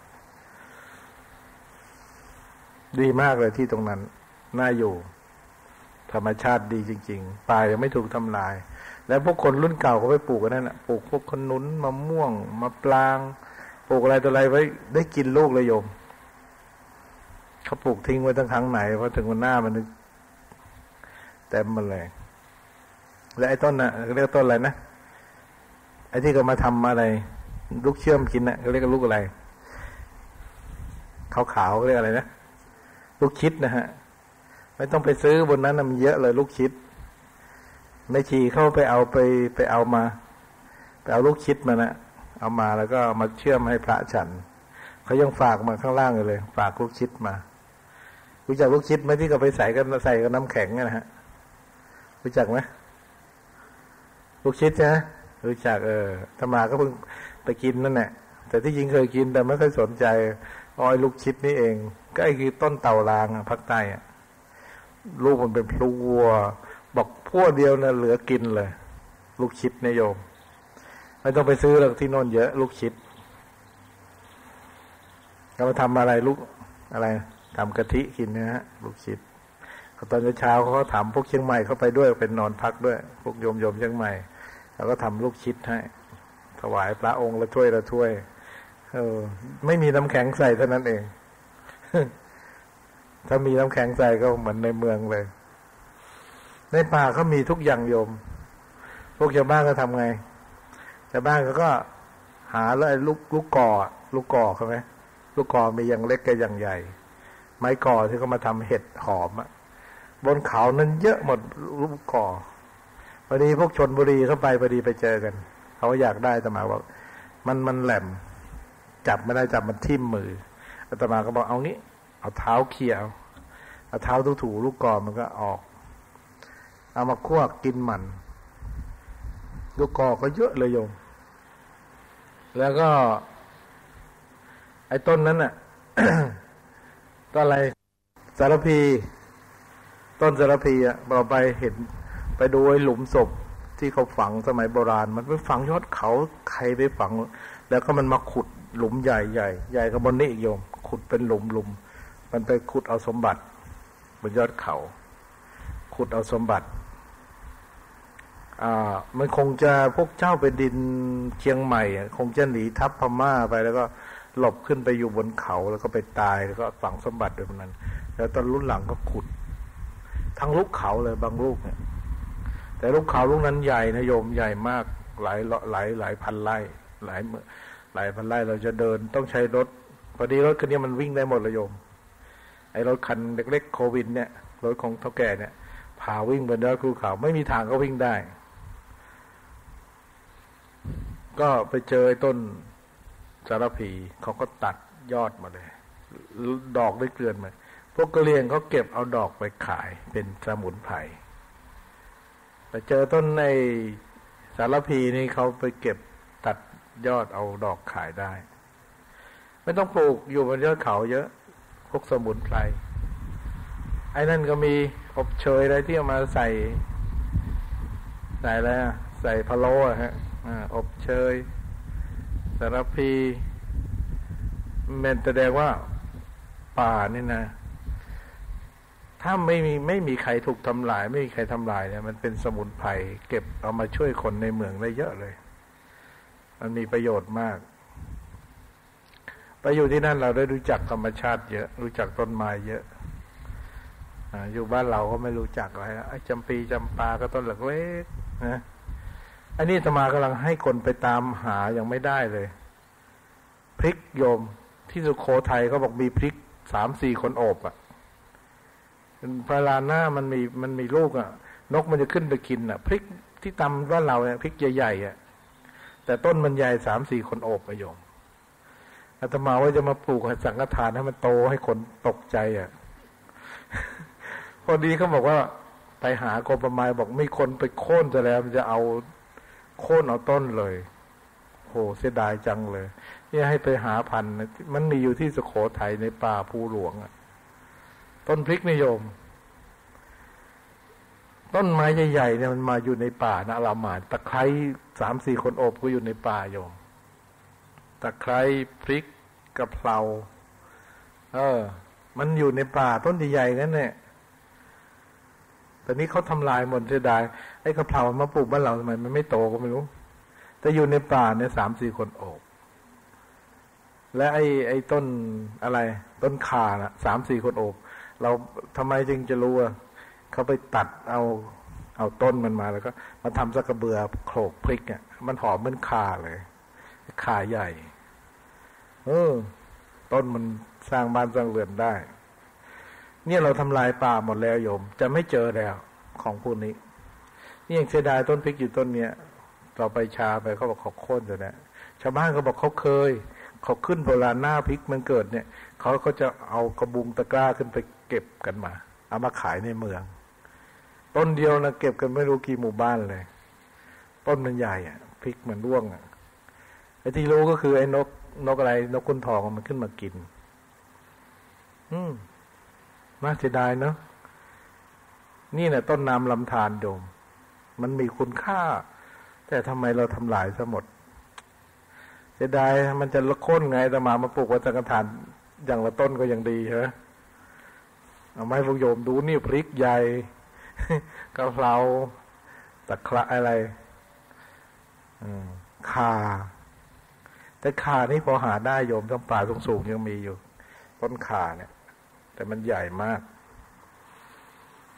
ดีมากเลยที่ตรงนั้นน่าอยู่ธรรมชาติดีจริงๆป่ายังไม่ถูกทำลายแล้วพวกคนรุ่นเก่าเขาไปปลูกกันนั่นน่ะปลูกพวกขนุนมะม่วงมะปรางปลูกอะไรตัวอะไรไว้ได้กินลูกเลยโยมเขาปลูกทิ้งไว้ตั้งครั้งไหนเพราะถึงวันหน้ามันเต็มมาเลยและไอ้ต้นน่ะเรียกต้นอะไรนะไอ้ที่เขามาทำอะไรลูกเชื่อมกินน่ะเขาเรียกลูกอะไรขาวๆเขาเรียกอะไรนะลูกชิดนะฮะไม่ต้องไปซื้อบนนั้นมันเยอะเลยลูกชิดไม่ชีเข้าไปเอาไปไปเอามาไปเอาลูกชิดมานะเอามาแล้วก็มาเชื่อมให้พระฉันเขายังฝากมาข้างล่างเลยฝากลูกชิดมารู้จักลูกชิดไหมที่เขาไปใส่กันใส่กับน้ำแข็งนะฮะรู้จักไหมลูกชิดใช่ไหมรู้จักเออธรรมาก็เพิ่งไปกินนั่นแหละแต่ที่จริงเคยกินแต่ไม่ค่อยสนใจอ้อยลูกชิดนี่เองก็ไอ้คือต้นเต่าลางอ่ะภาคใต้อ่ะลูกมันเป็นพลูวัวบอกพวกเดียวนะเหลือกินเลยลูกชิดนิยมไม่ต้องไปซื้อหรอกที่โน่นเยอะลูกชิดเขามาทำอะไรลูกอะไรทำกะทิกินนะฮะลูกชิดตอนเช้าเขาถามพวกเชียงใหม่เข้าไปด้วยเป็นนอนพักด้วยพวกโยมโยมเชียงใหม่แล้วก็ทำลูกชิดให้ถวายพระองค์ละถ้วยละถ้วยเออไม่มีน้ำแข็งใส่เท่านั้นเอง ถ้ามีน้ำแข็งใส่ก็เหมือนในเมืองเลยในป่าเขามีทุกอย่างโยมพวกชาวบ้านก็ทำไงชาวบ้านเขาก็หาแล้วไอ้ลูกลูกกอลูกกอเขาไหมลูกกอมีอย่างเล็กกับอย่างใหญ่ไม้กอที่เขามาทำเห็ดหอมอะบนเขานั้นเยอะหมดลูกกอพอดีพวกชนบุรีเข้าไปพอดีไปเจอกันเขาอยากได้อาตมาบอกมันมันแหลมจับไม่ได้จับมันทิ่มมืออาตมาก็บอกเอางี้เอาเท้าเขี่ยเอาเท้าถูๆลูกกอมันก็ออกเอามาคั่วกินมันลูกกอก็เยอะเลยโยมแล้วก็ไอ้ต้นนั้นน่ะ ต้นอะไรสารพีต้นสารพีอ่ะเราไปเห็นไปดูไอ้หลุมศพที่เขาฝังสมัยโบราณมันไปฝังยอดเขาใครไปฝังแล้วก็มันมาขุดหลุมใหญ่ใหญ่ใหญ่กับบนนี้อีกโยมขุดเป็นหลุมหลุมมันไปขุดเอาสมบัติบนยอดเขาขุดเอาสมบัติอ่ามันคงจะพวกเจ้าไปดินเชียงใหม่คงจะหนีทัพพม่าไปแล้วก็หลบขึ้นไปอยู่บนเขาแล้วก็ไปตายแล้วก็ฝังสมบัติด้วยนั้นแล้วตอนรุ่นหลังก็ขุดทั้งลูกเขาเลยบางลูกเนี่ยแต่ลูกเขาลูกนั้นใหญ่นะโยมใหญ่มากหลายหลายหลายพันไร่หลายหลายพันไร่เราจะเดินต้องใช้รถพอดีรถคันนี้มันวิ่งได้หมดเลยโยมไอ้รถคันเล็กๆโควิดเนี่ยรถของเท่าแก่เนี่ยพาวิ่งบนยอดภูเขาไม่มีทางก็วิ่งได้ก็ไปเจอไอ้ต้นสารพีเขาก็ตัดยอดมาเลยดอกได้เกลื่อนมาพวกกะเหรี่ยงเขาเก็บเอาดอกไปขายเป็นสมุนไพรไปเจอต้นในสารพีนี่เขาไปเก็บตัดยอดเอาดอกขายได้ไม่ต้องปลูกอยู่บนยอดเขาเยอะพวกสมุนไพรไอ้นั่นก็มีอบเชยอะไรที่เอามาใส่ใส่อะไรใส่พะโล้ฮะอบเชยสารพีมันแสดงว่าป่านี่นะถ้าไม่มีไม่มีใครถูกทำลายไม่มีใครทำลายเนี่ยมันเป็นสมุนไพรเก็บเอามาช่วยคนในเมืองได้เยอะเลยมันมีประโยชน์มากไปอยู่ที่นั่นเราได้รู้จักธรรมชาติเยอะรู้จักต้นไม้เยอะอยู่บ้านเราก็ไม่รู้จักอะไรไอ้จำปีจำปาก็ต้นเล็กๆนะอันนี้อาตมากำลังให้คนไปตามหายังไม่ได้เลยพริกโยมที่สุโขทัยเขาบอกมีพริกสามสี่คนโอบอ่ะเวลาหน้ามันมีมันมีลูกอ่ะนกมันจะขึ้นไปกินอ่ะพริกที่ตำบ้านเราเนี่ยพริกใหญ่ๆอ่ะแต่ต้นมันใหญ่สามสี่คนโอบอะโยมอาตมาว่าจะมาปลูกสังฆทานให้มันโตให้คนตกใจอ่ะ พอดีเขาบอกว่าไปหากรมป่าไม้บอกมีคนไปโค่นจะแล้วมันจะเอาโค่นเอาต้นเลยโหเสียดายจังเลยนี่ให้ไปหาพันธุ์มันมีอยู่ที่สุโขทัยในป่าภูหลวงอ่ะต้นพริกนิยมต้นไม้ใหญ่ๆเนี่ยมันมาอยู่ในป่านะละหมาดตะไคร้สามสี่คนโอบก็อยู่ในป่าโยมตะไคร้พริกกะเพราเออมันอยู่ในป่าต้นใหญ่ๆนั่นแหละแต่นี้เขาทำลายหมดเสียดายไอ้กะเพรามาปลูกบ้านเราทำไมมันไม่โตก็ไม่รู้แต่อยู่ในป่าเนี่ยสามสี่คนโอบและไอ้ไอ้ต้นอะไรต้นข่าน่ะสามสี่คนโอบเราทำไมจึงจะรู้อ่ะเขาไปตัดเอาเอาต้นมันมาแล้วก็มาทำสักกระเบือโขลกพริกอ่ะมันหอมเหมือนข่าเลยข่าใหญ่เออต้นมันสร้างบ้านสร้างเรือนได้เนี่ยเราทำลายป่าหมดแล้วโยมจะไม่เจอแล้วของพวกนี้นี่ยังเสียดายต้นพริกอยู่ต้นเนี้ยเราไปชาไปเขาบอกเขาโค่นแต่เนี่ยชาวบ้านเขาบอกเขาเคยเขาขึ้นเวลาหน้าพริกมันเกิดเนี่ยเขาก็จะเอากระบุงตะกร้าขึ้นไปเก็บกันมาเอามาขายในเมืองต้นเดียวนะเก็บกันไม่รู้กี่หมู่บ้านเลยต้นมันใหญ่อ่ะพริกมันร่วงอ่ะไอ้ที่รู้ก็คือไอ้นกนกอะไรนกขุนทองมันขึ้นมากินอืมน่าเสียดายเนาะนี่แหละต้นน้ำลำธารโยมมันมีคุณค่าแต่ทำไมเราทำลายซะหมดเสียดายมันจะละโค่นไงแต่มามาปลูกไว้สังฆทานอย่างละต้นก็ยังดีเหรอเอาไม้พวกโยมดูนี่พริกใหญ่กะเพราตะไคร้อะไรข่าแต่ข่านี่พอหาได้โยมต้องป่าสูงๆยังมีอยู่ต้นข่าเนี่ยแต่มันใหญ่มาก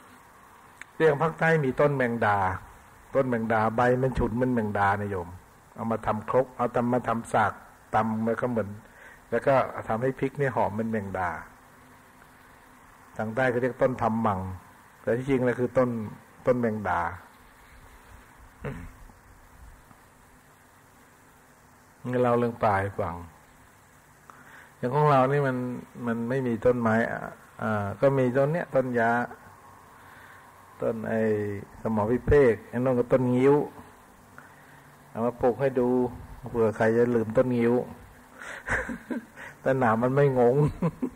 เรื่องภาคใต้มีต้นแมงดาต้นแมงดาใบมันฉุนมันแมงดานะโยมเอามาทำครกเอาตำมาทำสากตำแล้วก็เหมือนแล้วก็ทำให้พริกเนี่ยหอมเป็นแมงดาทางใต้เขาเรียกต้นทำมังแต่ที่จริงแล้วคือต้นต้นแมงดานี่เราเรื่องป่าให้ฟังอย่างของเรานี่มันมันไม่มีต้นไม้อ่าก็มีต้นเนี้ยต้นยาต้นไอ้สมอวิเภกไอ้นั่นก็ต้นงิ้วเอามาปลูกให้ดูเผื่อใครจะลืมต้นงิ้วแต่หนามมันไม่งง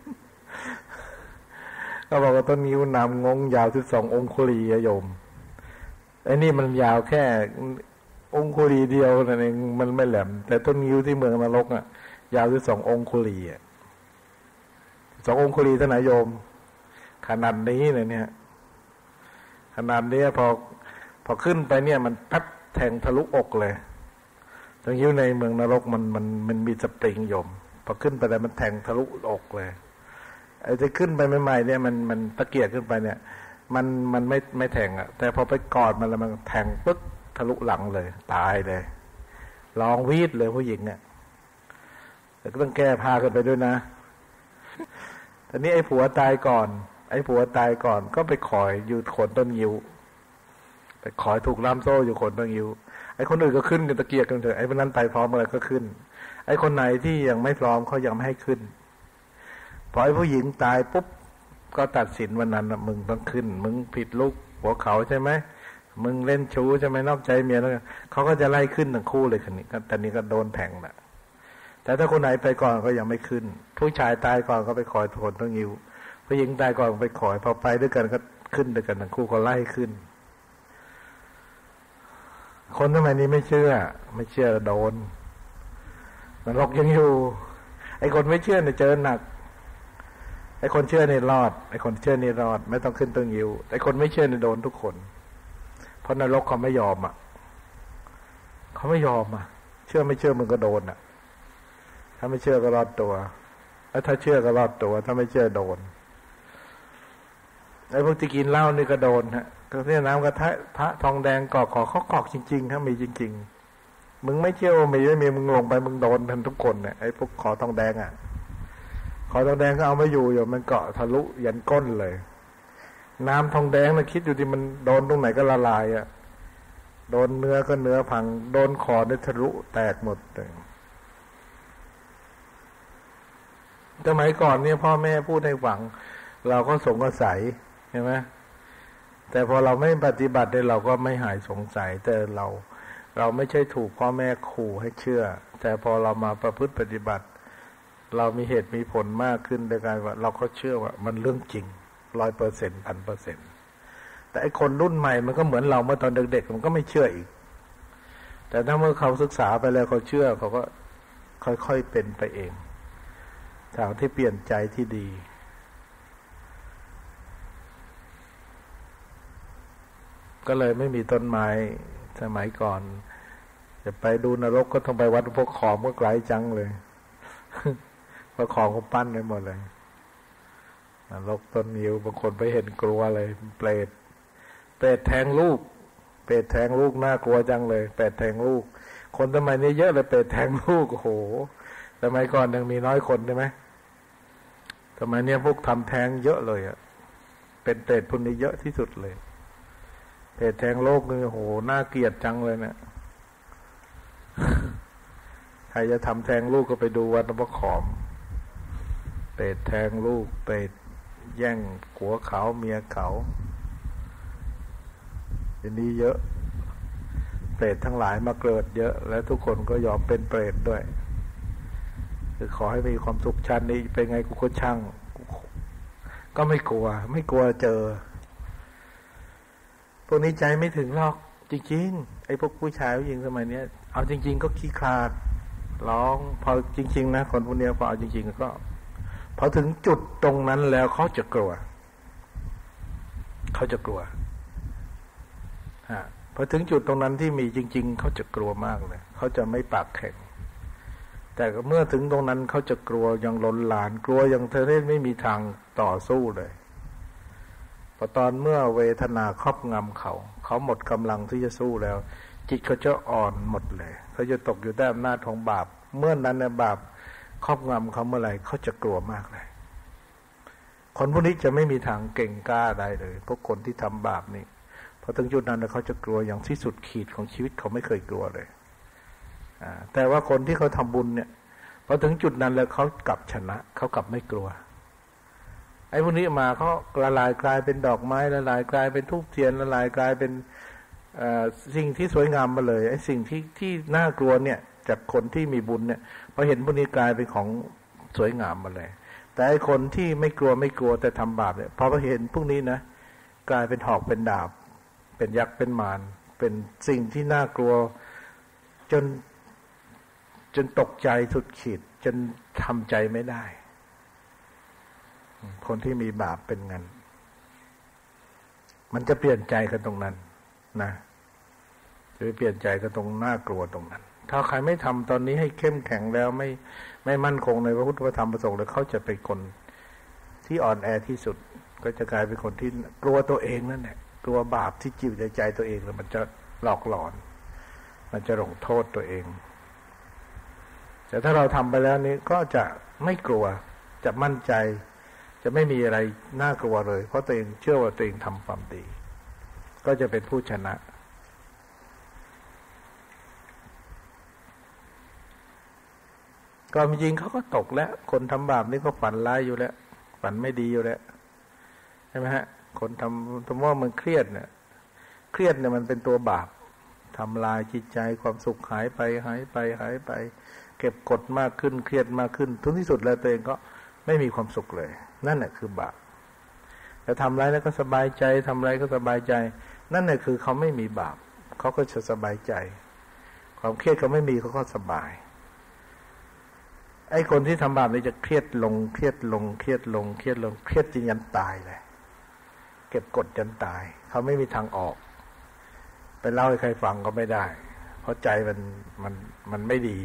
ก็บอกว่าต้นงิ้วหนามงงยาวสิบสององคุลีโยมไอ้นี่มันยาวแค่องคุลีเดียวนั่นเองมันไม่แหลมแต่ต้นงิ้วที่เมืองนรกอ่ะยาวสิบสององคุลีอ่ะสององคุลีเท่าไหร่โยมขนาดนี้เลยเนี่ยขนาดนี้พอพอขึ้นไปเนี่ยมันพัดแทงทะลุอกเลยตรงยิ้วในเมืองนรกมันมันมันมีสปริงโยมพอขึ้นไปแล้วมันแทงทะลุอกเลยไอ้ที่ขึ้นไปใหม่ๆเนี่ยมันมันตะเกียกขึ้นไปเนี่ยมันมันไม่ไม่แทงอ่ะแต่พอไปกอดมันแล้วมันแทงปึ๊กทะลุหลังเลยตายเลยร้องวีดเลยผู้หญิงเนี่ยแต่ก็ต้องแก้ผ้ากันไปด้วยนะตอนนี้ไอ้ผัวตายก่อนไอ้ผัวตายก่อนก็ไปขอยอยู่โคนต้นงิ้วไปขอยถูกล่ามโซ่อยู่โคนต้นงิ้วไอ้คนอื่นก็ขึ้นกันตะเกียกกันเถอะไอ้คนนั้นไปพร้อมอะไรก็ขึ้นไอ้คนไหนที่ยังไม่พร้อมเขายังไม่ให้ขึ้นพอไอ้ผู้หญิงตายปุ๊บก็ตัดสินวันนั้นมึงต้องขึ้นมึงผิดลูกหัวเขาใช่ไหมมึงเล่นชู้ใช่ไหมนอกใจเมียแล้วเขาก็จะไล่ขึ้นทั้งคู่เลยคนนี้แต่นี้ก็โดนแทงแหละแต่ถ้าคนไหนไปก่อนก็ยังไม่ขึ้นผู้ชายตายก่อนก็ไปขอยโคนต้นงิ้วผู้หญิงตายก่อนไปขอยพอไปด้วยกันก็ขึ้นด้วยกันทั้งคู่ก็ไล่ขึ้นคนสมัยนี้ไม่เชื่อไม่เชื่อโดนนรกยังอยู่ไอ้คนไม่เชื่อเนี่ยเจอหนักไอ้คนเชื่อเนี่ยรอดไอ้คนเชื่อเนี่ยรอดไม่ต้องขึ้นต้นงิ้วไอ้คนไม่เชื่อเนี่ยโดนทุกคนเพราะนรกเขาไม่ยอมอ่ะเขาไม่ยอมอ่ะเชื่อไม่เชื่อมึงก็โดนอ่ะถ้าไม่เชื่อก็รอดตัวแล้วถ้าเชื่อก็รอดตัวถ้าไม่เชื่อโดนไอ้พวกที่กินเหล้านี่ก็โดนฮะก็เนี่ยน้ำกระทะพระทองแดงกอกขอเขากอกจริงๆถ้ามีจริงๆมึงไม่เชื่อว่ามีไม่มีมึงลงไปมึงโดนทันทุกคนเนี่ยไอ้พวกขอทองแดงอ่ะขอทองแดงก็เอาไม่อยู่อยู่มันเกาะทะลุยันก้นเลยน้ำทองแดงนะคิดอยู่ที่มันโดนตรงไหนก็ละลายอ่ะโดนเนื้อก็เนื้อพังโดนคอได้ทะลุแตกหมดเลยสมัยก่อนเนี่ยพ่อแม่พูดให้ฟังเราก็สงสัยใช่ไหมแต่พอเราไม่ปฏิบัติเนี่ยเราก็ไม่หายสงสัยแต่เราเราไม่ใช่ถูกพ่อแม่ขู่ให้เชื่อแต่พอเรามาประพฤติปฏิบัติเรามีเหตุมีผลมากขึ้นโดยการว่าเราก็เชื่อว่ามันเรื่องจริงร้อยเปอร์เซ็นต์พันเปอร์เซ็นต์แต่ไอ้คนรุ่นใหม่มันก็เหมือนเราเมื่อตอนเด็กๆมันก็ไม่เชื่ออีกแต่ถ้าเมื่อเขาศึกษาไปแล้วเขาเชื่อเขาก็ค่อยๆเป็นไปเองทางที่เปลี่ยนใจที่ดีก็เลยไม่มีต้นไม้สมัยก่อนจะไปดูนรกก็ต้องไปวัดพวกขอมก็ไกลจังเลยเพราะของเขาปั้นไปหมดเลยนรกต้นงิ้วบางคนไปเห็นกลัวเลยเปรตเปรตแทงลูกเปรตแทงลูกน่ากลัวจังเลยเปรตแทงลูกคนสมัยนี้เยอะเลยเปรตแทงลูกโอ้โหสมัยก่อนยังมีน้อยคนใช่ไหมสมัยนี้พวกทำแท้งเยอะเลยอ่ะเป็นเปรตพวกนี้เยอะที่สุดเลยเปรตแทงโลกนี่โหน่าเกลียดจังเลยเนี่ยใครจะทำแทงลูกก็ไปดูวัดหลวงพ่อขอมเปรตแทงลูกเปรตแย่งผัวเขาเมียเขาทีนี้เยอะเปรตทั้งหลายมาเกิดเยอะและทุกคนก็ยอมเป็นเปรตด้วยคือขอให้มีความสุขชาตินี้เป็นไงกูก็ช่างก็ไม่กลัวไม่กลัวเจอพวกนี้ใจไม่ถึงหรอกจริงๆไอ้พวกผู้ชายผู้หญิงสมัยนี้เอาจริงๆก็ขี้คลาดร้องพอจริงๆนะคนพวกนี้พอเอาจริงๆก็พอถึงจุดตรงนั้นแล้วเขาจะกลัวเขาจะกลัวฮะพอถึงจุดตรงนั้นที่มีจริงๆเขาจะกลัวมากเลยเขาจะไม่ปากแข็งแต่เมื่อถึงตรงนั้นเขาจะกลัวยังล้นหลานกลัวยังเธอได้ไม่มีทางต่อสู้เลยพอตอนเมื่อเวทนาครอบงำเขาเขาหมดกำลังที่จะสู้แล้วจิตเขาจะอ่อนหมดเลยเขาจะตกอยู่ใต้อำนาจของบาปเมื่อนั้นนะบาปครอบงำเขาเมื่อไหร่เขาจะกลัวมากเลยคนพวกนี้จะไม่มีทางเก่งกล้าได้เลยพวกคนที่ทำบาปนี่พอถึงจุดนั้นเขาจะกลัวอย่างที่สุดขีดของชีวิตเขาไม่เคยกลัวเลยแต่ว่าคนที่เขาทำบุญเนี่ยพอถึงจุดนั้นแล้วเขากลับชนะเขากลับไม่กลัวไอ้พวกนี้มาเขาละลายกลายเป็นดอกไม้ละลายกลายเป็นธูปเทียนละลายกลายเป็นสิ่งที่สวยงามมาเลยไอ้สิ่งที่ที่น่ากลัวเนี่ยจากคนที่มีบุญเนี่ยพอเห็นพวกนี้กลายเป็นของสวยงามมาเลยแต่ไอ้คนที่ไม่กลัวไม่กลัวแต่ทำบาปเนี่ยพอเห็นพวกนี้นะกลายเป็นหอกเป็นดาบเป็นยักษ์เป็นมารเป็นสิ่งที่น่ากลัวจนจนตกใจสุดขีดจนทำใจไม่ได้คนที่มีบาปเป็นงั้นมันจะเปลี่ยนใจกันตรงนั้นนะจะเปลี่ยนใจกันตรงน่ากลัวตรงนั้นถ้าใครไม่ทำตอนนี้ให้เข้มแข็งแล้วไม่ไม่มั่นคงในพระพุทธธรรมประสงค์แล้วเขาจะเป็นคนที่อ่อนแอที่สุดก็จะกลายเป็นคนที่กลัวตัวเองนั่นแหละกลัวบาปที่จิตใจใจตัวเองแล้วมันจะหลอกหลอนมันจะหลงโทษตัวเองแต่ถ้าเราทำไปแล้วนี้ก็จะไม่กลัวจะมั่นใจจะไม่มีอะไรน่ากลัวเลยเพราะตัวเองเชื่อว่าตัวเองทำความดีก็จะเป็นผู้ชนะก็จริงเขาก็ตกแล้วคนทำบาปนี่ก็ฝันร้ายอยู่แล้วฝันไม่ดีอยู่แล้วใช่ไหมฮะคนทำสมมติว่ามันเครียดเนี่ยเครียดเนี่ยมันเป็นตัวบาปทำลายจิตใจความสุขหายไปหายไปหายไปเก็บกดมากขึ้นเครียดมากขึ้นทุกที่สุดแล้วตัวเองก็ไม่มีความสุขเลยนั่นแหละคือบาปแต่ทำอะไรแล้วก็สบายใจทำอะไรก็สบายใจนั่นแหละคือเขาไม่มีบาปเขาก็จะสบายใจความเครียดเขาไม่มีเขาก็สบายไอ้คนที่ทำบาปนี่จะเครียดลงเครียดลงเครียดลงเครียดลงเครียดจนยันตายเลยเก็บกดจนตายเขาไม่มีทางออกไปเล่าให้ใครฟังก็ไม่ได้เพราะใจมันมันมันไม่ดี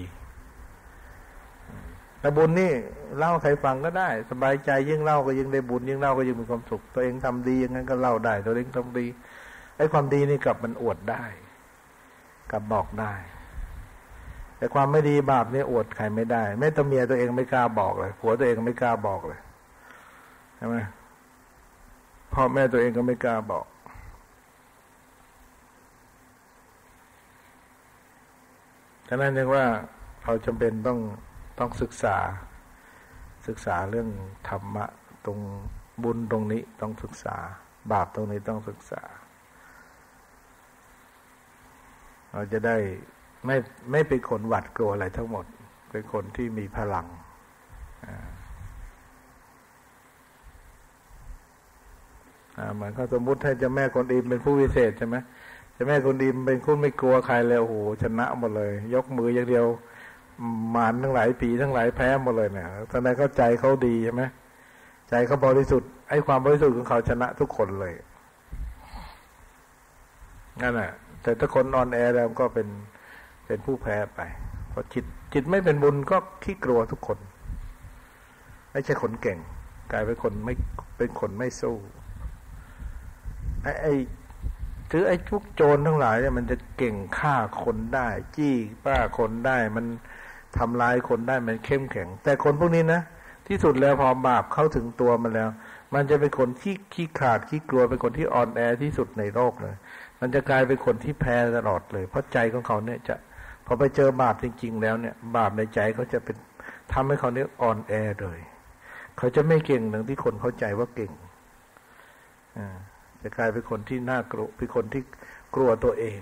แต่บุญนี่เล่าใครฟังก็ได้สบายใจยิ่งเล่าก็ยิ่งได้บุญยิ่งเล่าก็ยิ่งมีความสุขตัวเองทำดีอย่างนั้นก็เล่าได้ตัวเองทำดีไอ้ความดีนี่กลับมันอวดได้กลับบอกได้แต่ความไม่ดีบาปนี่อวดใครไม่ได้แม้แต่เมียตัวเองไม่กล้าบอกเลยผัวตัวเองไม่กล้าบอกเลยใช่ไหมพ่อแม่ตัวเองก็ไม่กล้าบอกฉะนั้นเรียกว่าเราจำเป็นต้องต้องศึกษาศึกษาเรื่องธรรมะตรงบุญตรงนี้ต้องศึกษาบาปตรงนี้ต้องศึกษาเราจะได้ไม่ไม่เป็นคนหวาดกลัวอะไรทั้งหมดเป็นคนที่มีพลังอ่าอ่าเหมือนเขาสมมุติให้เจ้าแม่กวนอิมเป็นผู้วิเศษใช่ไหมเจ้าแม่กวนอิมเป็นคนไม่กลัวใครเลยโอ้โหชนะหมดเลยยกมืออย่างเดียวมารทั้งหลายผีทั้งหลายแพ้หมดเลยเนี่ยตอนนั้นเขาใจเขาดีใช่ไหมใจเขาบริสุทธิ์ไอ้ความบริสุทธิ์ของเขาชนะทุกคนเลยนั่นแหละแต่ถ้าคนอ่อนแอแล้วก็เป็นเป็นผู้แพ้ไปเพราะจิตจิตไม่เป็นบุญก็ขี้กลัวทุกคนไม่ใช่คนเก่งกลายเป็นคนไม่เป็นคนไม่สู้ไอ้ไอ้ถือไอ้พวกโจรทั้งหลายเนี่ยมันจะเก่งฆ่าคนได้จี้ป้าคนได้มันทำลายคนได้มันเข้มแข็งแต่คนพวกนี้นะที่สุดแล้วพอบาปเข้าถึงตัวมันแล้วมันจะเป็นคนที่ขี้ขลาดขี้กลัวเป็นคนที่อ่อนแอที่สุดในโลกเลยมันจะกลายเป็นคนที่แพ้ตลอดเลยเพราะใจของเขาเนี่ยจะพอไปเจอบาปจริงๆแล้วเนี่ยบาปในใจเขาจะเป็นทำให้เขาเนี่ยอ่อนแอเลยเขาจะไม่เก่งอย่างที่คนเข้าใจว่าเก่งอ่าจะกลายเป็นคนที่น่ากลัวเป็นคนที่กลัวตัวเอง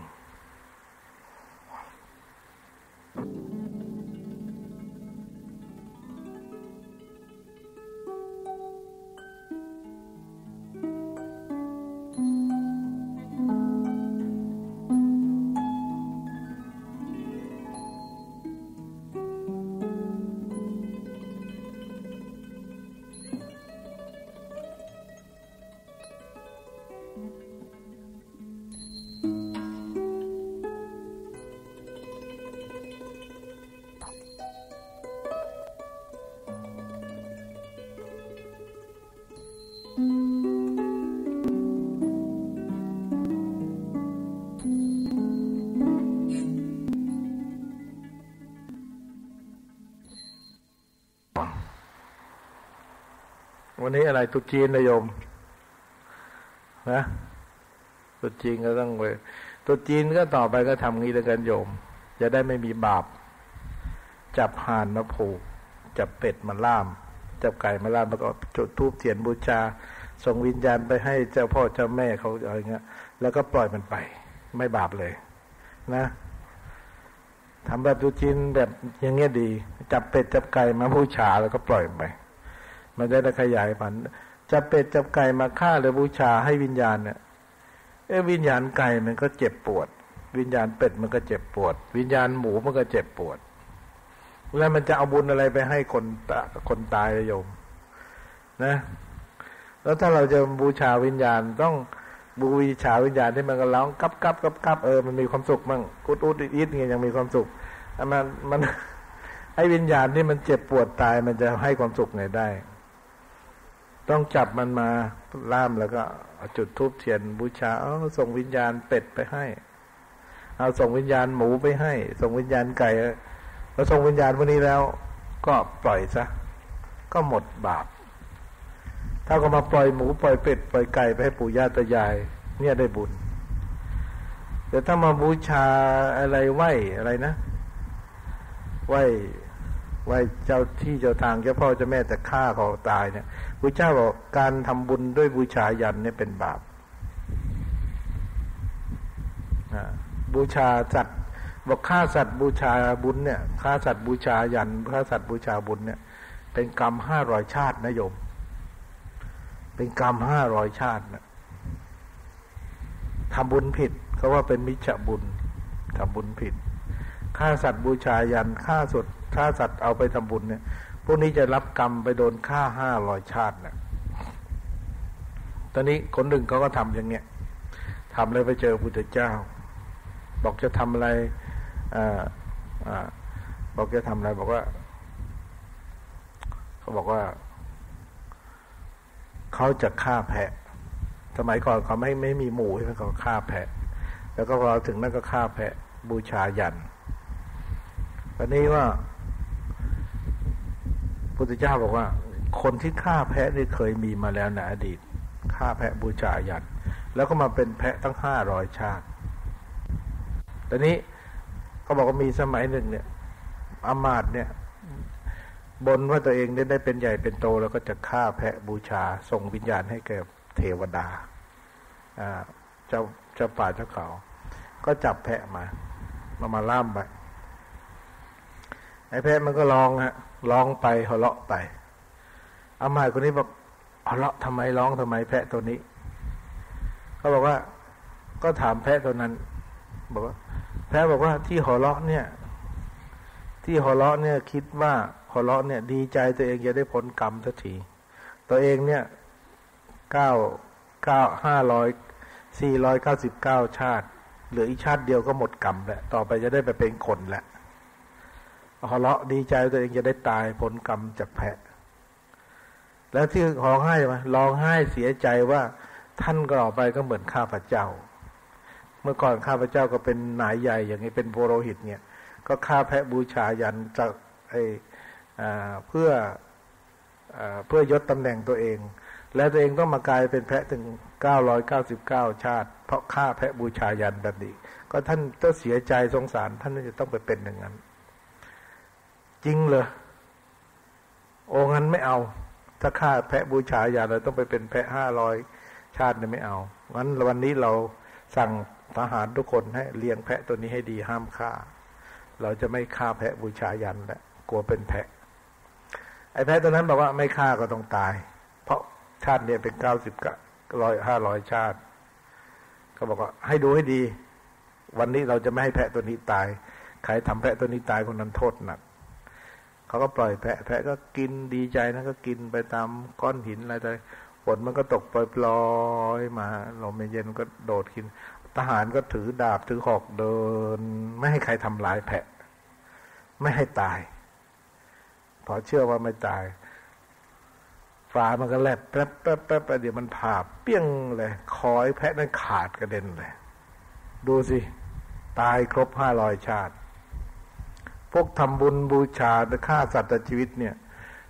วันนี้อะไรตรุษจีนนะโยมนะตรุษจีนก็ต้องไปตรุษจีนก็ต่อไปก็ทำงี้แล้วกันโยมจะได้ไม่มีบาปจับห่านมาผูกจับเป็ดมาล่ามจับไก่มาล่ามแล้วก็จุดธูปเทียนบูชาส่งวิญญาณไปให้เจ้าพ่อเจ้าแม่เขาอะไรเงี้ยแล้วก็ปล่อยมันไปไม่บาปเลยนะทำแบบตรุษจีนแบบอย่างเงี้ยดีจับเป็ดจับไก่มาบูชาแล้วก็ปล่อยไปมันจะได้ขยายพันธุ์จับเป็ดจับไก่มาฆ่าหรือบูชาให้วิญญาณเนี่ยเอ้วิญญาณไก่มันก็เจ็บปวดวิญญาณเป็ดมันก็เจ็บปวดวิญญาณหมูมันก็เจ็บปวดแล้วมันจะเอาบุญอะไรไปให้คนคนตายโยมนะแล้วถ้าเราจะบูชาวิญญาณต้องบูชาวิญญาณที่มันก็ร้องกับกับกับกับเออมันมีความสุขมั่งอุดอุดอิดเงี้ยยังมีความสุขมันมันไอ้วิญญาณที่มันเจ็บปวดตายมันจะให้ความสุขไงได้ต้องจับมันมาล่ามแล้วก็จุดธูปเทียนบูชาเอาส่งวิญญาณเป็ดไปให้เอาส่งวิญญาณหมูไปให้ส่งวิญญาณไก่แล้วส่งวิญญาณพวกนี้แล้วก็ปล่อยซะก็หมดบาปถ้าก็มาปล่อยหมูปล่อยเป็ดปล่อยไก่ไปให้ปู่ย่าตายายเนี่ยได้บุญแต่ถ้ามาบูชาอะไรไหวอะไรนะไหวไหวเจ้าที่เจ้าทางเจ้าพ่อเจ้าแม่แต่ฆ่าเขาตายเนี่ยพระเจ้าบอกการทำบุญด้วยบูชายันเนี่ยเป็นบาปบูชาสัตว์บอกฆ่าสัตว์บูชาบุญเนี่ยฆ่าสัตว์บูชายันฆ่าสัตว์บูชาบุญเนี่ยเป็นกรรมห้าร้อยชาตินะโยมเป็นกรรมห้าร้อยชาตินะทำบุญผิดเขาว่าเป็นมิจฉาบุญทำบุญผิดฆ่าสัตว์บูชายันฆ่าสัตว์ฆ่าสัตว์เอาไปทำบุญเนี่ยพวกนี้จะรับกรรมไปโดนฆ่าห้าร้อยชาตินะตอนนี้คนหนึ่งเขาก็ทำอย่างเงี้ยทำเลยไปเจอพระพุทธเจ้าบอกจะทำอะไรอ่าอ่าบอกจะทำอะไรบอกว่าเขาบอกว่าเขาจะฆ่าแพะสมัยก่อนเขาไม่ไม่มีหมูใช่ไหมเขาฆ่าแพะแล้วก็พอถึงนั่นก็ฆ่าแพะบูชายันตอนนี้ว่าพระพุทธเจ้าบอกว่าคนที่ฆ่าแพะนี่เคยมีมาแล้วในอดีตฆ่าแพะบูชายันแล้วก็มาเป็นแพะตั้งห้าร้อยชาติตอนนี้เขาบอกว่ามีสมัยหนึ่งเนี่ยอมาตย์เนี่ยบนว่าตัวเองได้ได้เป็นใหญ่เป็นโตแล้วก็จะฆ่าแพะบูชาส่งวิญญาณให้แก่เทวดาอ่าเจ้าเจ้าป่าเจ้าเขาก็จับแพะมามามาล่ามไปไอ้แพะมันก็ร้องฮะร้องไปหัวเราะไปอามาตย์คนนี้บอกหัวเราะทำไมร้องทำไมแพะตัวนี้เขาบอกว่าก็ถามแพะตัวนั้นบอกว่าแพะบอกว่าที่หัวเราะเนี่ยที่หัวเราะเนี่ยคิดว่าหัวเราะเนี่ยดีใจตัวเองจะได้พ้นกรรมสักทีตัวเองเนี่ยเก้าเก้าห้าร้อยสี่ร้อยเก้าสิบเก้าชาติเหลืออีกชาติเดียวก็หมดกรรมแล้วต่อไปจะได้ไปเป็นคนแล้วหัวเราะดีใจตัวเองจะได้ตายพ้นกรรมจากแพะแล้วที่ร้องไห้ไหมร้องไห้เสียใจว่าท่านก็ต่อไปก็เหมือนข้าพเจ้าเมื่อก่อนข้าพเจ้าก็เป็นนายใหญ่อย่างนี้เป็นโพโรหิตเนี่ยก็ฆ่าแพะบูชายันจากไอ้เพื่อเพื่อยศตำแหน่งตัวเองและตัวเองต้องมากลายเป็นแพะถึงเก้าร้อยเก้าสิบเก้าชาติเพราะฆ่าแพะบูชายันแบบนี้ก็ท่านก็เสียใจสงสารท่านจะต้องไปเป็นอย่างนั้นจริงเหรอโอ้งั้นไม่เอาถ้าฆ่าแพะบูชายันเราต้องไปเป็นแพะห้าร้อยชาติเนี่ยไม่เอางั้นวันนี้เราสั่งทหารทุกคนให้เลี้ยงแพะตัวนี้ให้ดีห้ามฆ่าเราจะไม่ฆ่าแพะบูชายันแล้วกลัวเป็นแพะไอ้แพะตัวนั้นบอกว่าไม่ฆ่าก็ต้องตายเพราะชาติเนี่ยเป็นเก้าสิบร้อยห้าร้อยชาติเขาบอกว่าให้ดูให้ดีวันนี้เราจะไม่ให้แพะตัวนี้ตายใครทำแพะตัวนี้ตายคนนั้นโทษหนักเขาก็ปล่อยแพะแพะก็กินดีใจนะก็กินไปตามก้อนหินอะไรต่างฝนมันก็ตกปล่อยๆมาลมเย็นก็โดดกินทหารก็ถือดาบถือหอกเดินไม่ให้ใครทำร้ายแพะไม่ให้ตายพอเชื่อว่าไม่ตายฟ้ามันก็แลบแป๊บแป๊บแป๊บเดี๋ยวมันผ่าเปี้ยงเลยคอยแพะนั้นขาดกระเด็นเลยดูสิตายครบห้าร้อยชาติพวกทำบุญบูชาฆ่าสัตว์ชีวิตเนี่ย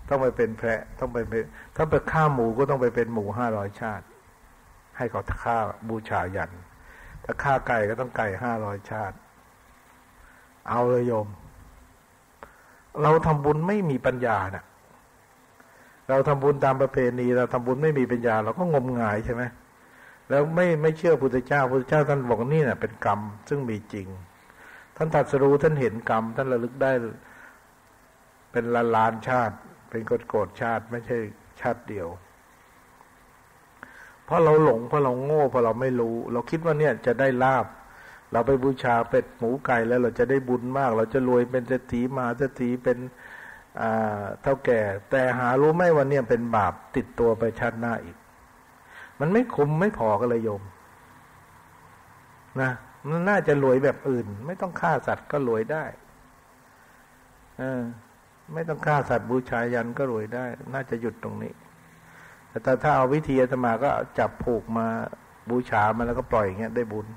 ต้องไปเป็นแพะต้องไปเป็นถ้าไปฆ่าหมูก็ต้องไปเป็นหมูห้าร้อยชาติให้เขาฆ่าบูชายันถ้าฆ่าไก่ก็ต้องไก่ห้าร้อยชาติเอาเลยโยมเราทำบุญไม่มีปัญญาน่ะเราทำบุญตามประเพณีเราทำบุญไม่มีปัญญาเราก็งมงายใช่ไหมแล้วไม่ไม่เชื่อพุทธเจ้าพุทธเจ้าท่านบอกนี่น่ะเป็นกรรมซึ่งมีจริงท่านตรัสรู้ท่านเห็นกรรมท่านระลึกได้เป็นล้านล้านชาติเป็นโกรธโกรธชาติไม่ใช่ชาติเดียวเพราะเราหลงเพราะเราโง่เพราะเราไม่รู้เราคิดว่าเนี่ยจะได้ลาภเราไปบูชาเป็ดหมูไก่แล้วเราจะได้บุญมากเราจะรวยเป็นเศรษฐีมหาเศรษฐีเป็นเท่าแก่แต่หารู้ไหมว่าเนี่ยเป็นบาปติดตัวไปชาติหน้าอีกมันไม่คุ้มไม่พอกันเลยโยมนะมันน่าจะรวยแบบอื่นไม่ต้องฆ่าสัตว์ก็รวยได้เออไม่ต้องฆ่าสัตว์บูชายันก็รวยได้น่าจะหยุดตรงนี้แต่ถ้าเอาวิธีอาตมาก็จับผูกมาบูชามันแล้วก็ปล่อยอย่างเงี้ยได้บุญ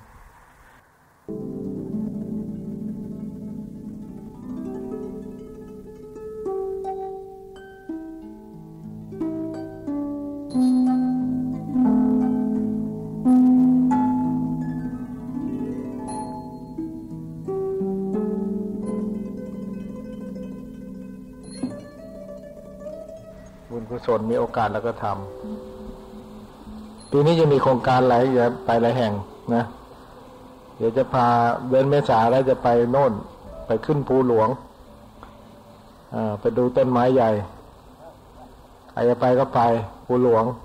บุญกุศลมีโอกาสแล้วก็ทำปีนี้จะมีโครงการหลายอย่าไปหลายแห่งนะเดี๋ยวจะพาเดือนเมษาแล้วจะไปโน่นไปขึ้นภูหลวงอ่าไปดูต้นไม้ใหญ่ใครจะไปก็ไปภูหลวง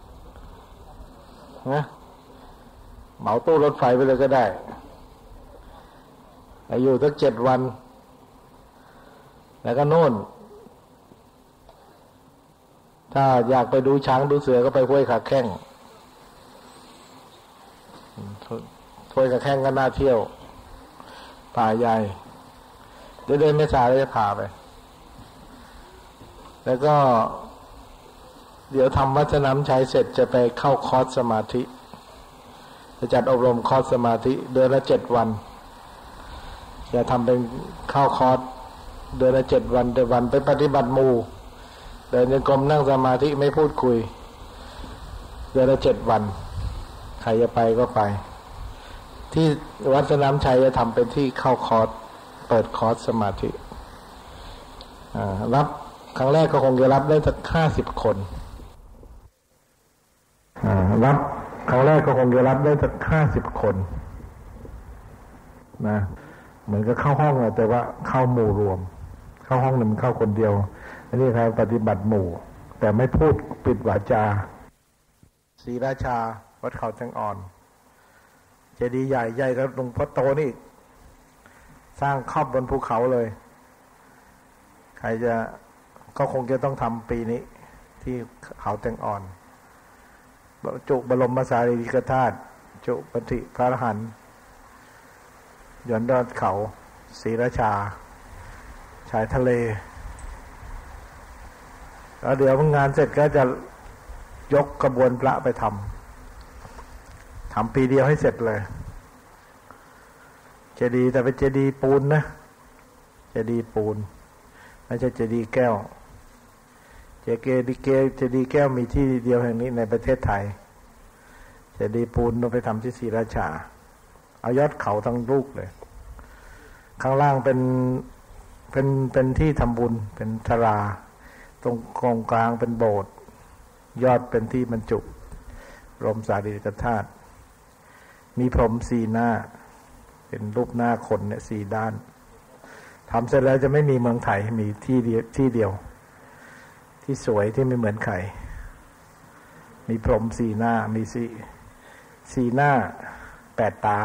นะเหมาตู้รถไฟไปเลยก็ได้อยู่สักเจ็ดวันแล้วก็โน่นถ้าอยากไปดูช้างดูเสือก็ไปห้วยขาแข้งห้วยขาแข้งก็น่าเที่ยวป่าใหญ่เดือนเมษาเราจะพาไปแล้วก็เดี๋ยวทำวัดสนามชัยเสร็จจะไปเข้าคอร์สสมาธิจะจัดอบรมคอร์สสมาธิเดือนละเจ็ดวันจะทำเป็นเข้าคอร์สเดือนละเจ็ดวันเดือนวันไปปฏิบัติหมู่เดินจงกรมนั่งสมาธิไม่พูดคุยเดือนละเจ็ดวันใครจะไปก็ไปที่วัดสนามชัยจะทำเป็นที่เข้าคอร์สเปิดคอร์สสมาธิรับครั้งแรกก็คงจะรับได้สักห้าสิบคนรับครั้งแรกก็คงจะรับได้สักห้าสิบคนนะเหมือนกับเข้าห้องแต่ว่าเข้าหมู่รวมเข้าห้องหนึ่งเข้าคนเดียวอันนี้ใครปฏิบัติหมู่แต่ไม่พูดปิดวาจาศรีราชาวัดเขาจังอ่อนเจดีย์ใหญ่ใหญ่กับหลวงพ่อโตนี่สร้างครอบบนภูเขาเลยใครจะก็คงจะต้องทำปีนี้ที่เขาจังอ่อนจุบรมสารีริกธาตุจุปฏิพระอรหันต์ยอดดอดเขาศรีราชาชายทะเลแล้วเดี๋ยวงานเสร็จก็จะยกกระบวนพระไปทำทำปีเดียวให้เสร็จเลยเจดีย์แต่เป็นเจดีย์ปูนนะเจดีย์ปูนไม่ใช่เจดีย์แก้วเจดีย์แก้วเจดีย์แก้วมีที่เดียวแห่งนี้ในประเทศไทยเจดีย์ปูนต้องไปทำที่ศรีราชาเอายอดเขาทั้งลูกเลยข้างล่างเป็นเป็นเป็นที่ทำบุญเป็นศาลาตรงกองกลางเป็นโบสถ์ยอดเป็นที่บรรจุรมสารีริกธาตุมีพรหมสี่หน้าเป็นรูปหน้าคนเนี่ยสี่ด้านทำเสร็จแล้วจะไม่มีเมืองไทยมีที่เดียวที่เดียวที่สวยที่ไม่เหมือนใครมีพรหมสี่หน้ามีสี่สี่หน้าแปดตา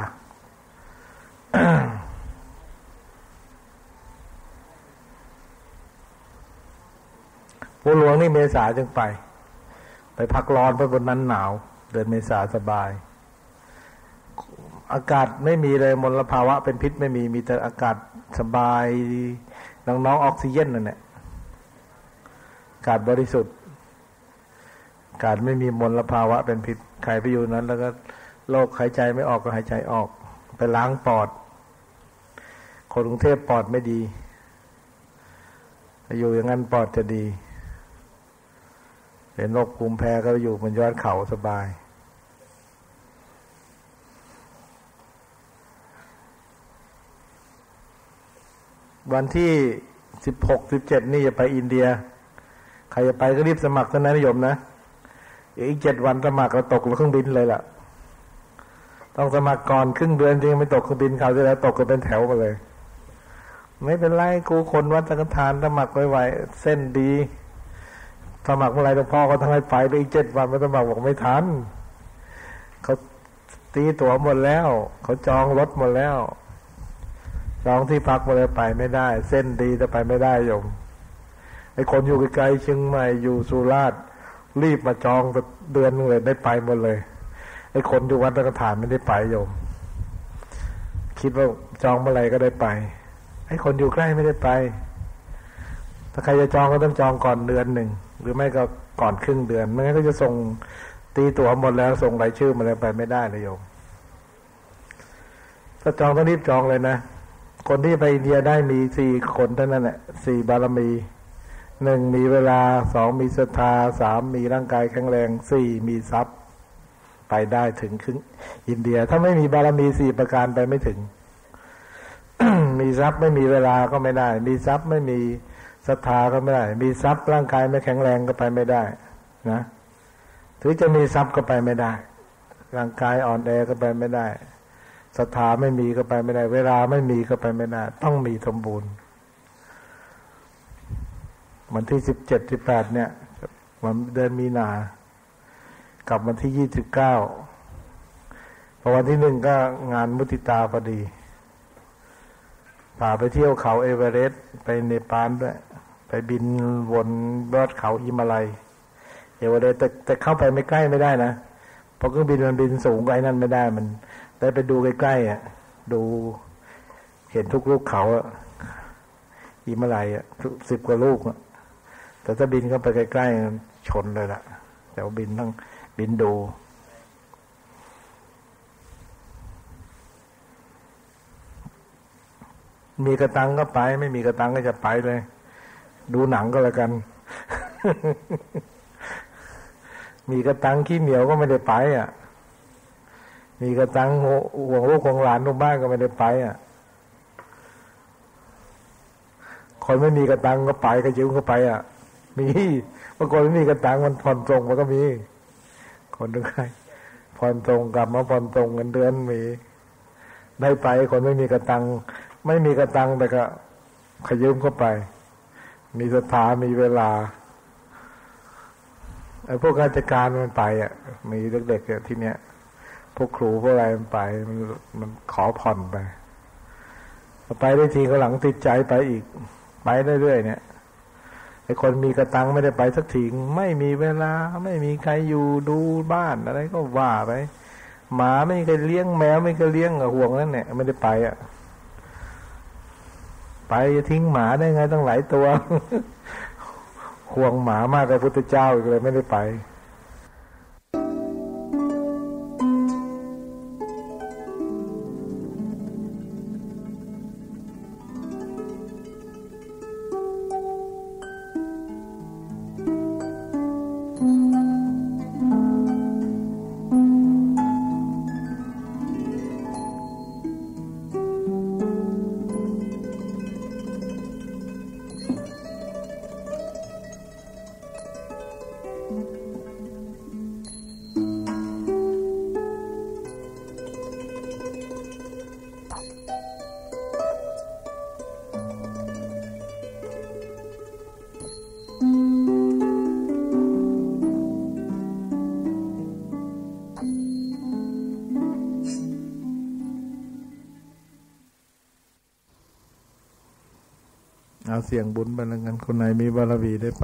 ภูหลวงนี่เมษาจึงไปไปพักร้อนเพราะบนนั้นหนาวเดือนเมษาสบายอากาศไม่มีเลยมลภาวะเป็นพิษไม่มีมีแต่อากาศสบายน้องๆออกซิเจนนั่นแหละอากาศบริสุทธิ์อากาศไม่มีมลภาวะเป็นพิษใครไปอยู่นั้นแล้วก็โรคหายใจไม่ออกก็หายใจออกไปล้างปอดคนกรุงเทพปอดไม่ดีอยู่อย่างนั้นปอดจะดีเป็นโรคภูมิแพ้ก็อยู่บนยอดเขาสบายวันที่สิบหก สิบเจ็ดนี่จะไปอินเดียใครจะไปก็รีบสมัครท่านนายโยมนะอีกเจ็ดวันสมัครก็ตกเครื่องบินเลยล่ะต้องสมัครก่อนครึ่งเดือนจริงไม่ตกเครื่องบินเขาจะแล้วตกก็เป็นแถวไปเลยไม่เป็นไรกูคนวัดสังฆทานสมัครไวๆเส้นดีสมัครเมื่อไรหลวงพ่อก็ทั้งให้ไปไปอีกเจ็ดวันไม่สมัครบอกไม่ทันเขาตีตั๋วหมดแล้วเขาจองรถหมดแล้วจองที่พักหมดแล้วไปไม่ได้เส้นดีแต่ไปไม่ได้โยมไอ้คนอยู่ไกลๆเชียงใหม่อยู่สุราษฎร์รีบมาจองเดือนนึงเลยได้ไปหมดเลยไอ้คนอยู่วัดสังฆทานไม่ได้ไปโยมคิดว่าจองเมื่อไรก็ได้ไปไอ้คนอยู่ใกล้ไม่ได้ไปถ้าใครจะจองก็ต้องจองก่อนเดือนหนึ่งหรือไม่ก็ก่อนครึ่งเดือนไม่งั้นก็จะส่งตีตั๋วหมดแล้วส่งรายชื่อมาแล้วไปไม่ได้เลยโยมถ้าจองต้องรีบจองเลยนะคนที่ไปอินเดียได้มีสี่คนเท่านั้นแหละสี่บารมีหนึ่งมีเวลาสองมีศรัทธาสามมีร่างกายแข็งแรงสี่มีทรัพย์ไปได้ถึงครึ่งอินเดียถ้าไม่มีบารมีสี่ประการไปไม่ถึง มีทรัพย์ไม่มีเวลาก็ไม่ได้มีทรัพย์ไม่มีศรัทธาก็ไม่ได้มีทรัพย์ร่างกายไม่แข็งแรงก็ไปไม่ได้นะถึงจะมีทรัพย์ก็ไปไม่ได้ร่างกายอ่อนแอก็ไปไม่ได้ศรัทธาไม่มีก็ไปไม่ได้เวลาไม่มีก็ไปไม่ได้ต้องมีสมบูรณ์วันที่สิบเจ็ด สิบแปดเนี่ยวันเดือนมีนากับวันที่ยี่สิบเก้าพอวันที่หนึ่งก็งานมุทิตาพอดีพาไปเที่ยวเขาเอเวอเรสต์ไปเนปาลด้วยไปบินวนยอดเขาหิมาลัยเอเวอเรสต์แต่แต่เข้าไปไม่ใกล้ไม่ได้นะเพราะเครื่องบินมันบินสูงไกลนั่นไม่ได้มันได้ไปดูใกล้ๆอ่ะดูเห็นทุกลูกเขาอ่ะหิมาลัยอ่ะสิบกว่าลูกอ่ะแต่ถ้าบินเข้าไปใกล้ๆชนเลยล่ะแต่ว่าบินต้องบินดูมีกระตังก็ไปไม่มีกระตังก็จะไปเลยดูหนังก็แล้วกัน มีกระตังขี้เหนียวก็ไม่ได้ไปอ่ะมีกระตังห่วงลูกห่วงหลานทุกบ้านก็ไม่ได้ไปอ่ะคนไม่มีกระตังก็ไปก็ยืมก็ไปอ่ะมีบางคนไม่มีกระตังมันผ่อนตรงมันก็มีคนนึงใครผ่อนตรงกลับมาผ่อนตรงเงินเดือนมีได้ไปคนไม่มีกระตังไม่มีกระตังแต่ก็ขยืมเข้าไปมีศรัทธามีเวลาไอ้พวกราชการมันไปอ่ะมีเด็กๆที่เนี้ยพวกครูพวกอะไรมันไปมันมันขอผ่อนไปไปได้ทีก็หลังติดใจไปอีกไปเรื่อยๆเนี่ยไอ้คนมีกระตังไม่ได้ไปสักทีไม่มีเวลาไม่มีใครอยู่ดูบ้านอะไรก็ว่าไปหมาไม่เคยเลี้ยงแมวไม่เคยเลี้ยงห่วงนั่นเนี่ยไม่ได้ไปอ่ะไปจะทิ้งหมาได้ไงตั้งหลายตัว ห่วงหมามากกว่าพุทธเจ้าอีกเลยไม่ได้ไปเอาเสี่ยงบุญไปแล้วกันคนไหนมีบารมีได้ไป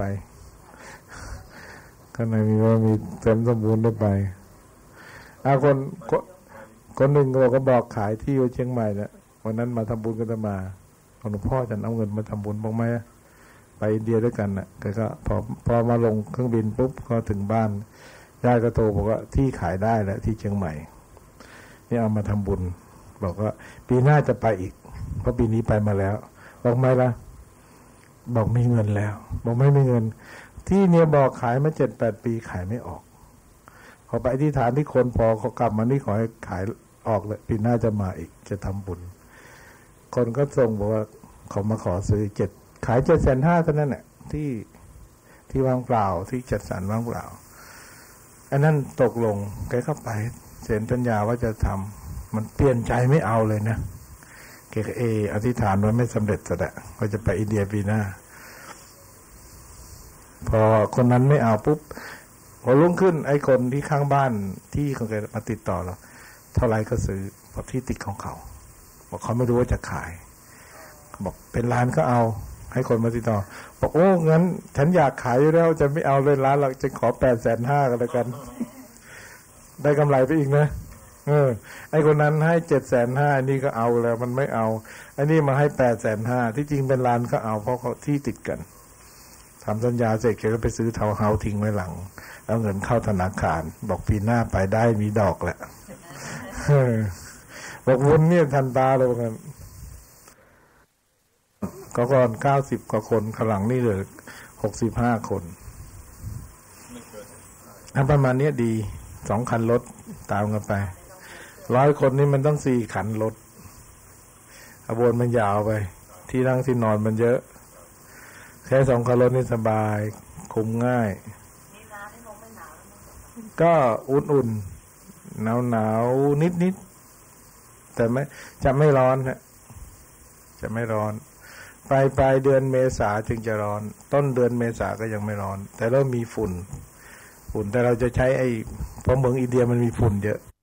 คนไหนมีบารมีเต็มสมบูรณ์ได้ไปอาคนคนหนึ่งเราก็บอกขายที่อยู่เชียงใหม่เนี่ยวันนั้นมาทำบุญกันมาหลวงพ่อจะเอาเงินมาทำบุญบ้างไหมไปอินเดียด้วยกันน่ะก็ก็พอพอมาลงเครื่องบินปุ๊บก็ถึงบ้านญาติก็โทรบอกว่าที่ขายได้แล้วที่เชียงใหม่นี่เอามาทำบุญบอกว่าปีหน้าจะไปอีกเพราะปีนี้ไปมาแล้วบอกไม่ละบอกมีเงินแล้วบอกไม่มีเงินที่เนี่ยบอกขายมาเจ็ดแปดปีขายไม่ออกพอไปที่ฐานที่คนพอเขากลับมานี่ขอให้ขายออกเลยปีหน้าจะมาอีกจะทำบุญคนก็ส่งบอกว่าเขามาขอซื้อเจ็ดขายเจ็ดแสนห้าเท่านั้นแหละที่ที่ว่างเปล่าที่จัดสรรว่างเปล่าอันนั้นตกลงแกก็ไปเซ็นสัญญาว่าจะทำมันเปลี่ยนใจไม่เอาเลยนะแกก็เอออธิษฐานไว้ไม่สำเร็จซะแล้วก็จะไปอินเดียปีหน้าพอคนนั้นไม่เอาปุ๊บพอรุ่งขึ้นไอ้คนที่ข้างบ้านที่ของแกมาติดต่อเราเท่าไรก็ซื้อเพราะที่ติดของเขาบอกเขาไม่รู้ว่าจะขายบอกเป็นล้านก็เอาให้คนมาติดต่อบอกโอ้งั้นฉันอยากขายอยู่แล้วจะไม่เอาเลยล้านเราจะขอแปดแสนห้ากันแล้วกันได้กำไรไปอีกนะเออไอ้คนนั้นให้เจ็ดแสนห้านี่ก็เอาแล้วมันไม่เอาไอ้นี่มาให้แปดแสนห้าที่จริงเป็นล้านก็เอาเพราะเขาที่ติดกันทำสัญญาเสร็จแกก็ไปซื้อเทาเฮาทิ้งไว้หลังเอาเงินเข้าธนาคารบอกปีหน้าไปได้มีดอกแหละบอกวุ้นเนี่ยทันตาเลยกันก็ก่อนเก้าสิบกว่าคนข้างหลังนี่เหลือหกสิบห้าคนอันประมาณนี้ดีสองคันรถตามกันไปร้อยคนนี่มันต้องสี่คันรถขบวนมันยาวไปที่นั่งที่นอนมันเยอะแค่สองคันรถนี่สบายคุมง่ายก็อุ่นๆหนาวหนาวนิดนิดแต่ไม่จะไม่ร้อนฮะจะไม่ร้อนปลายปลายเดือนเมษาจึงจะร้อนต้นเดือนเมษาก็ยังไม่ร้อนแต่เริ่มมีฝุ่นฝุ่นแต่เราจะใช้ไอ้เพราะเมืองอินเดียมันมีฝุ่นเยอะ